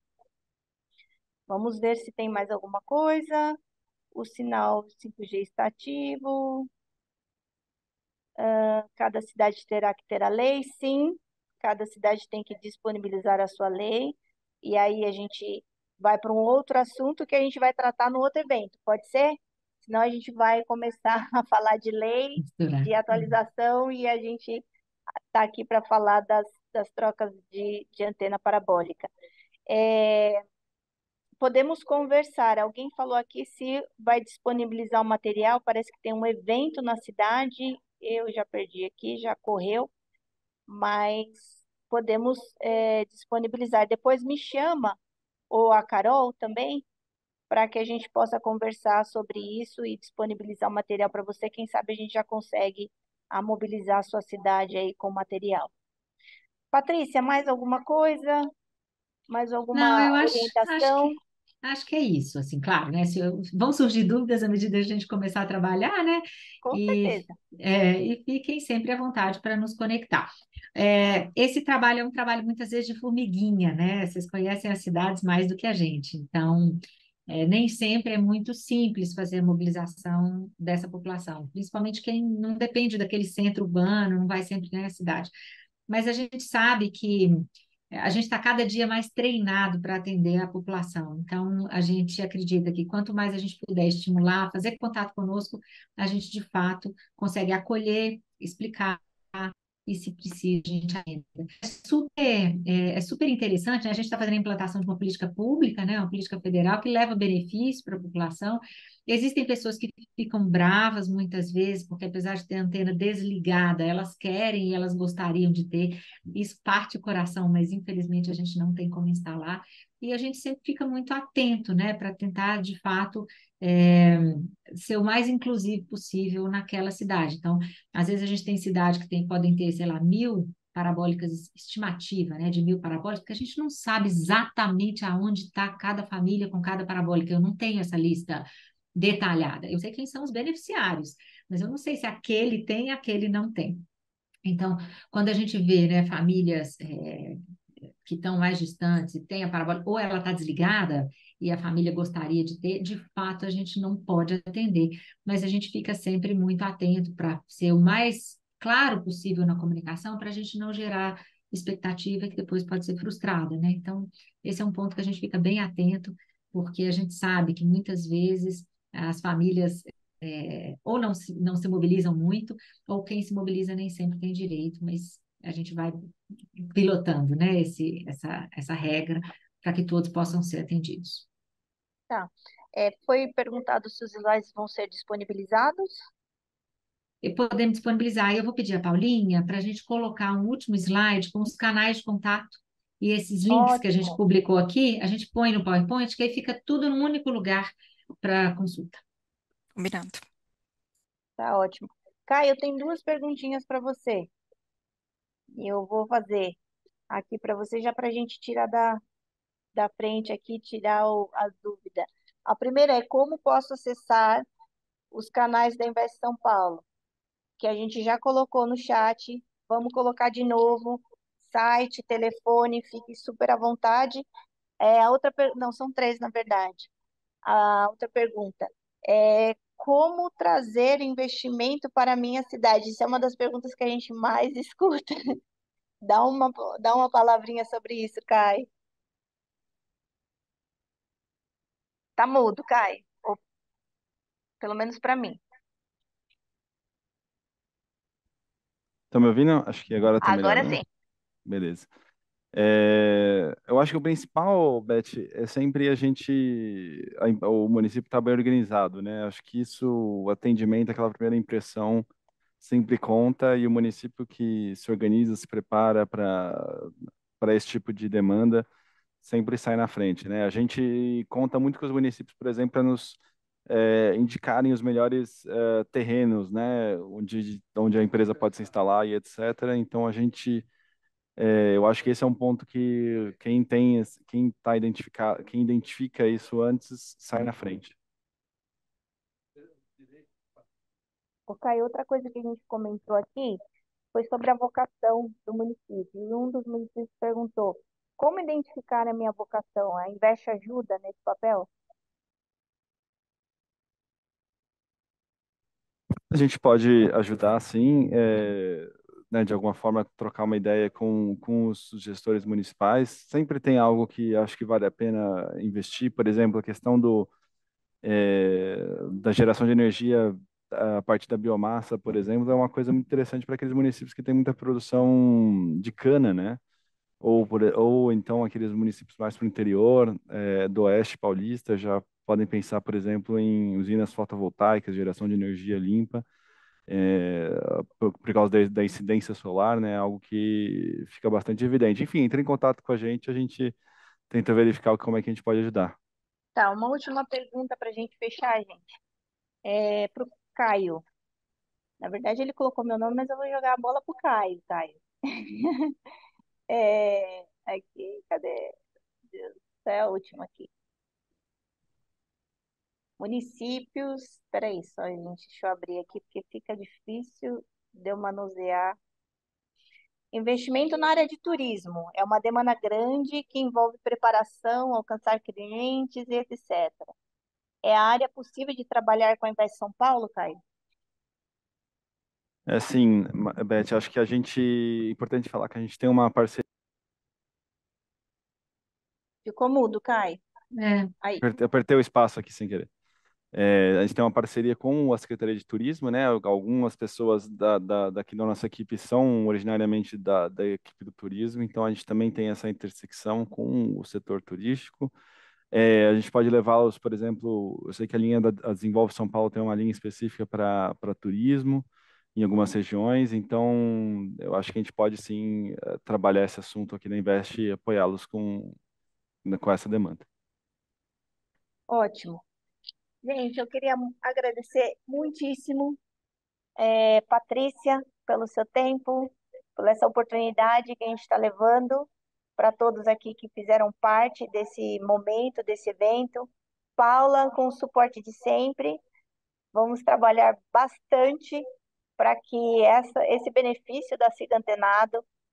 Vamos ver se tem mais alguma coisa. O sinal cinco G está ativo. Cada cidade terá que ter a lei, sim. Cada cidade tem que disponibilizar a sua lei. E aí a gente vai para um outro assunto que a gente vai tratar no outro evento, pode ser? Senão a gente vai começar a falar de lei, Misturar. de atualização, e a gente está aqui para falar das, das trocas de, de antena parabólica. É, podemos conversar. Alguém falou aqui se vai disponibilizar o material. Parece que tem um evento na cidade. Eu já perdi aqui, já correu, mas podemos é, disponibilizar. Depois me chama, ou a Carol também, para que a gente possa conversar sobre isso e disponibilizar o material para você. Quem sabe a gente já consegue a mobilizar a sua cidade aí com material. Patrícia, mais alguma coisa? Mais Não, alguma eu acho, acho que orientação? acho que é isso, assim, claro, né? Se eu- vão surgir dúvidas à medida que a gente começar a trabalhar, né? Com E, certeza. é, e fiquem sempre à vontade para nos conectar. É, esse trabalho é um trabalho muitas vezes de formiguinha, né? Vocês conhecem as cidades mais do que a gente, então é, nem sempre é muito simples fazer a mobilização dessa população, principalmente quem não depende daquele centro urbano, não vai sempre na cidade. Mas a gente sabe que a gente está cada dia mais treinado para atender a população. Então, a gente acredita que quanto mais a gente puder estimular, fazer contato conosco, a gente de fato consegue acolher, explicar e, se precisa, a gente ainda. É super, é, é super interessante, né? A gente está fazendo a implantação de uma política pública, né? Uma política federal que leva benefício para a população. Existem pessoas que ficam bravas muitas vezes, porque apesar de ter a antena desligada, elas querem e elas gostariam de ter. Isso parte o coração, mas infelizmente a gente não tem como instalar. E a gente sempre fica muito atento, né, para tentar, de fato, é, ser o mais inclusivo possível naquela cidade. Então, às vezes a gente tem cidade que tem, podem ter, sei lá, mil parabólicas, estimativa, né, de mil parabólicas, porque a gente não sabe exatamente aonde está cada família com cada parabólica. Eu não tenho essa lista detalhada. Eu sei quem são os beneficiários, mas eu não sei se aquele tem e aquele não tem. Então, quando a gente vê, né, famílias é, que estão mais distantes e tem a parabólica, ou ela está desligada e a família gostaria de ter, de fato a gente não pode atender, mas a gente fica sempre muito atento para ser o mais claro possível na comunicação, para a gente não gerar expectativa que depois pode ser frustrada, né? Então, esse é um ponto que a gente fica bem atento, porque a gente sabe que muitas vezes as famílias é, ou não se, não se mobilizam muito, ou quem se mobiliza nem sempre tem direito, mas a gente vai pilotando, né, esse, essa, essa regra para que todos possam ser atendidos. Tá. É, foi perguntado se os slides vão ser disponibilizados. E podemos disponibilizar. E eu vou pedir a Paulinha para a gente colocar um último slide com os canais de contato e esses links que a gente Ótimo, publicou aqui, a gente põe no PowerPoint, que aí fica tudo num único lugar para consulta. Combinado. tá ótimo. Caio, eu tenho duas perguntinhas para você. E eu vou fazer aqui para você, já para a gente tirar da, da frente aqui, tirar o, a dúvida. A primeira é como posso acessar os canais da Invest São Paulo, que a gente já colocou no chat. Vamos colocar de novo, site, telefone, fique super à vontade. É, a outra, per- não, são três, na verdade. A outra pergunta é como trazer investimento para a minha cidade? Isso é uma das perguntas que a gente mais escuta. Dá uma, dá uma palavrinha sobre isso, Kai. Tá mudo, Kai. Ou pelo menos para mim. Estão me ouvindo? Acho que agora está melhor, Agora né? sim. Beleza. É, eu acho que o principal, Beth, é sempre a gente, a- o município estar bem organizado, né? Acho que isso, o atendimento, aquela primeira impressão, sempre conta e o município que se organiza, se prepara para para esse tipo de demanda, sempre sai na frente, né? A gente conta muito com os municípios, por exemplo, para nos é, indicarem os melhores é, terrenos, né? Onde, onde a empresa pode se instalar e etcétera. Então a gente é, eu acho que esse é um ponto que quem tem, esse- quem tá identificar, quem identifica isso antes sai na frente. O Kai, outra coisa que a gente comentou aqui foi sobre a vocação do município. E um dos municípios perguntou: como identificar a minha vocação? A Invest ajuda nesse papel? A gente pode ajudar, sim, é, né, de alguma forma trocar uma ideia com, com os gestores municipais. Sempre tem algo que acho que vale a pena investir, por exemplo, a questão do, é, da geração de energia a partir da biomassa, por exemplo, é uma coisa muito interessante para aqueles municípios que têm muita produção de cana, né? Ou, por, ou então aqueles municípios mais para o interior, é, do oeste paulista, já podem pensar, por exemplo, em usinas fotovoltaicas, geração de energia limpa, é, por, por causa da, da incidência solar, né? Algo que fica bastante evidente. Enfim, entre em contato com a gente, a gente tenta verificar como é que a gente pode ajudar. Tá, uma última pergunta para a gente fechar, gente. É para o Caio. Na verdade, ele colocou meu nome, mas eu vou jogar a bola pro Caio, Caio. É, aqui, cadê? Deus, é a última aqui. Municípios. Peraí, só, gente, deixa eu abrir aqui, porque fica difícil de eu manusear. Investimento na área de turismo é uma demanda grande que envolve preparação, alcançar clientes e etcétera. É a área possível de trabalhar com a Invest São Paulo, Caio? É assim, Ma- Beth, acho que a gente, é importante falar que a gente tem uma parceria, Ficou mudo, Caio. É, Aí. aperte- apertei o espaço aqui sem querer. É, a gente tem uma parceria com a Secretaria de Turismo, né? Algumas pessoas da, da, daqui da nossa equipe são originariamente da, da equipe do turismo, então a gente também tem essa intersecção com o setor turístico. É, a gente pode levá-los, por exemplo, eu sei que a linha da a Desenvolve São Paulo tem uma linha específica para para turismo em algumas regiões, então eu acho que a gente pode sim eh, trabalhar esse assunto aqui na Invest e apoiá-los com, com essa demanda. Ótimo. Gente, eu queria agradecer muitíssimo, é, Patrícia, pelo seu tempo, por essa oportunidade que a gente está levando para todos aqui que fizeram parte desse momento, desse evento. Paula, com o suporte de sempre, vamos trabalhar bastante para que essa, esse benefício da Siga Antenado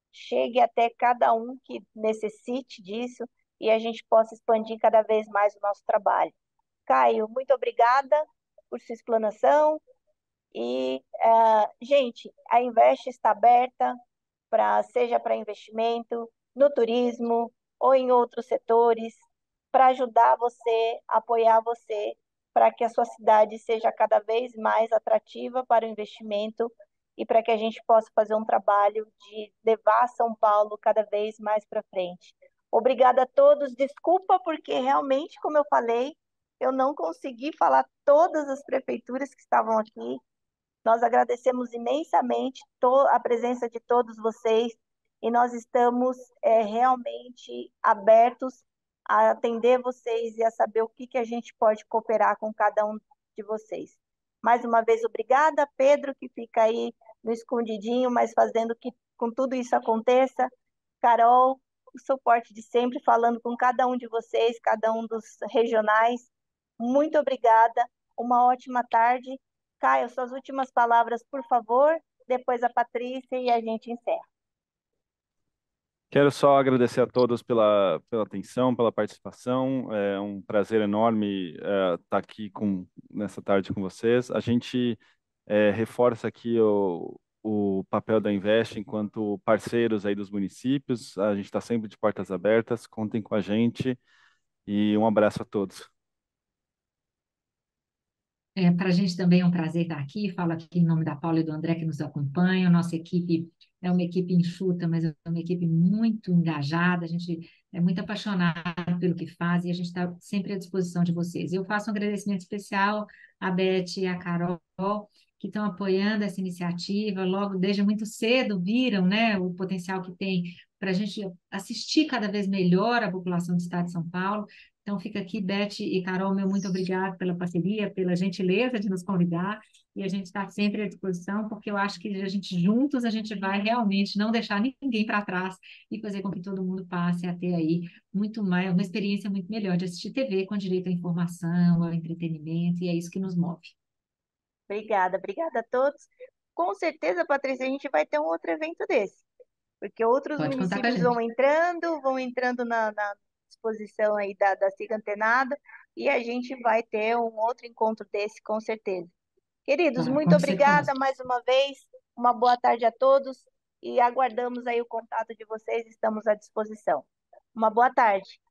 chegue até cada um que necessite disso e a gente possa expandir cada vez mais o nosso trabalho. Caio, muito obrigada por sua explanação. E, ah, gente, a Invest está aberta para, seja para investimento no turismo ou em outros setores, para ajudar você, apoiar você, para que a sua cidade seja cada vez mais atrativa para o investimento e para que a gente possa fazer um trabalho de levar São Paulo cada vez mais para frente. Obrigada a todos. Desculpa, porque realmente, como eu falei, eu não consegui falar todas as prefeituras que estavam aqui. Nós agradecemos imensamente to- a presença de todos vocês e nós estamos é, realmente abertos a atender vocês e a saber o que, que a gente pode cooperar com cada um de vocês. Mais uma vez, obrigada, Pedro, que fica aí no escondidinho, mas fazendo que com tudo isso aconteça. Carol, o suporte de sempre, falando com cada um de vocês, cada um dos regionais. Muito obrigada, uma ótima tarde. Caio, suas últimas palavras, por favor, depois a Patrícia e a gente encerra. Quero só agradecer a todos pela, pela atenção, pela participação. É um prazer enorme é, estar aqui com, nessa tarde com vocês. A gente é, reforça aqui o, o papel da Invest enquanto parceiros aí dos municípios. A gente está sempre de portas abertas. Contem com a gente e um abraço a todos. É, para a gente também é um prazer estar aqui. Falo aqui em nome da Paula e do André que nos acompanham. Nossa equipe é uma equipe enxuta, mas é uma equipe muito engajada. A gente é muito apaixonado pelo que faz e a gente está sempre à disposição de vocês. Eu faço um agradecimento especial à Beth e à Carol, que estão apoiando essa iniciativa. Logo, desde muito cedo, viram, né, o potencial que tem para a gente assistir cada vez melhor a população do Estado de São Paulo. Então, fica aqui, Beth e Carol, meu muito obrigada pela parceria, pela gentileza de nos convidar, e a gente está sempre à disposição, porque eu acho que a gente, juntos, a gente vai realmente não deixar ninguém para trás e fazer com que todo mundo passe a ter aí muito mais, uma experiência muito melhor de assistir T V com direito à informação, ao entretenimento, e é isso que nos move. Obrigada, obrigada a todos. Com certeza, Patrícia, a gente vai ter um outro evento desse, porque outros Pode contar com a municípios vão gente. entrando, vão entrando na, na disposição aí da, da Siga Antenado, e a gente vai ter um outro encontro desse, com certeza. Queridos, Tá, muito conte sempre obrigada conosco. mais uma vez. Uma boa tarde a todos e aguardamos aí o contato de vocês, estamos à disposição. Uma boa tarde.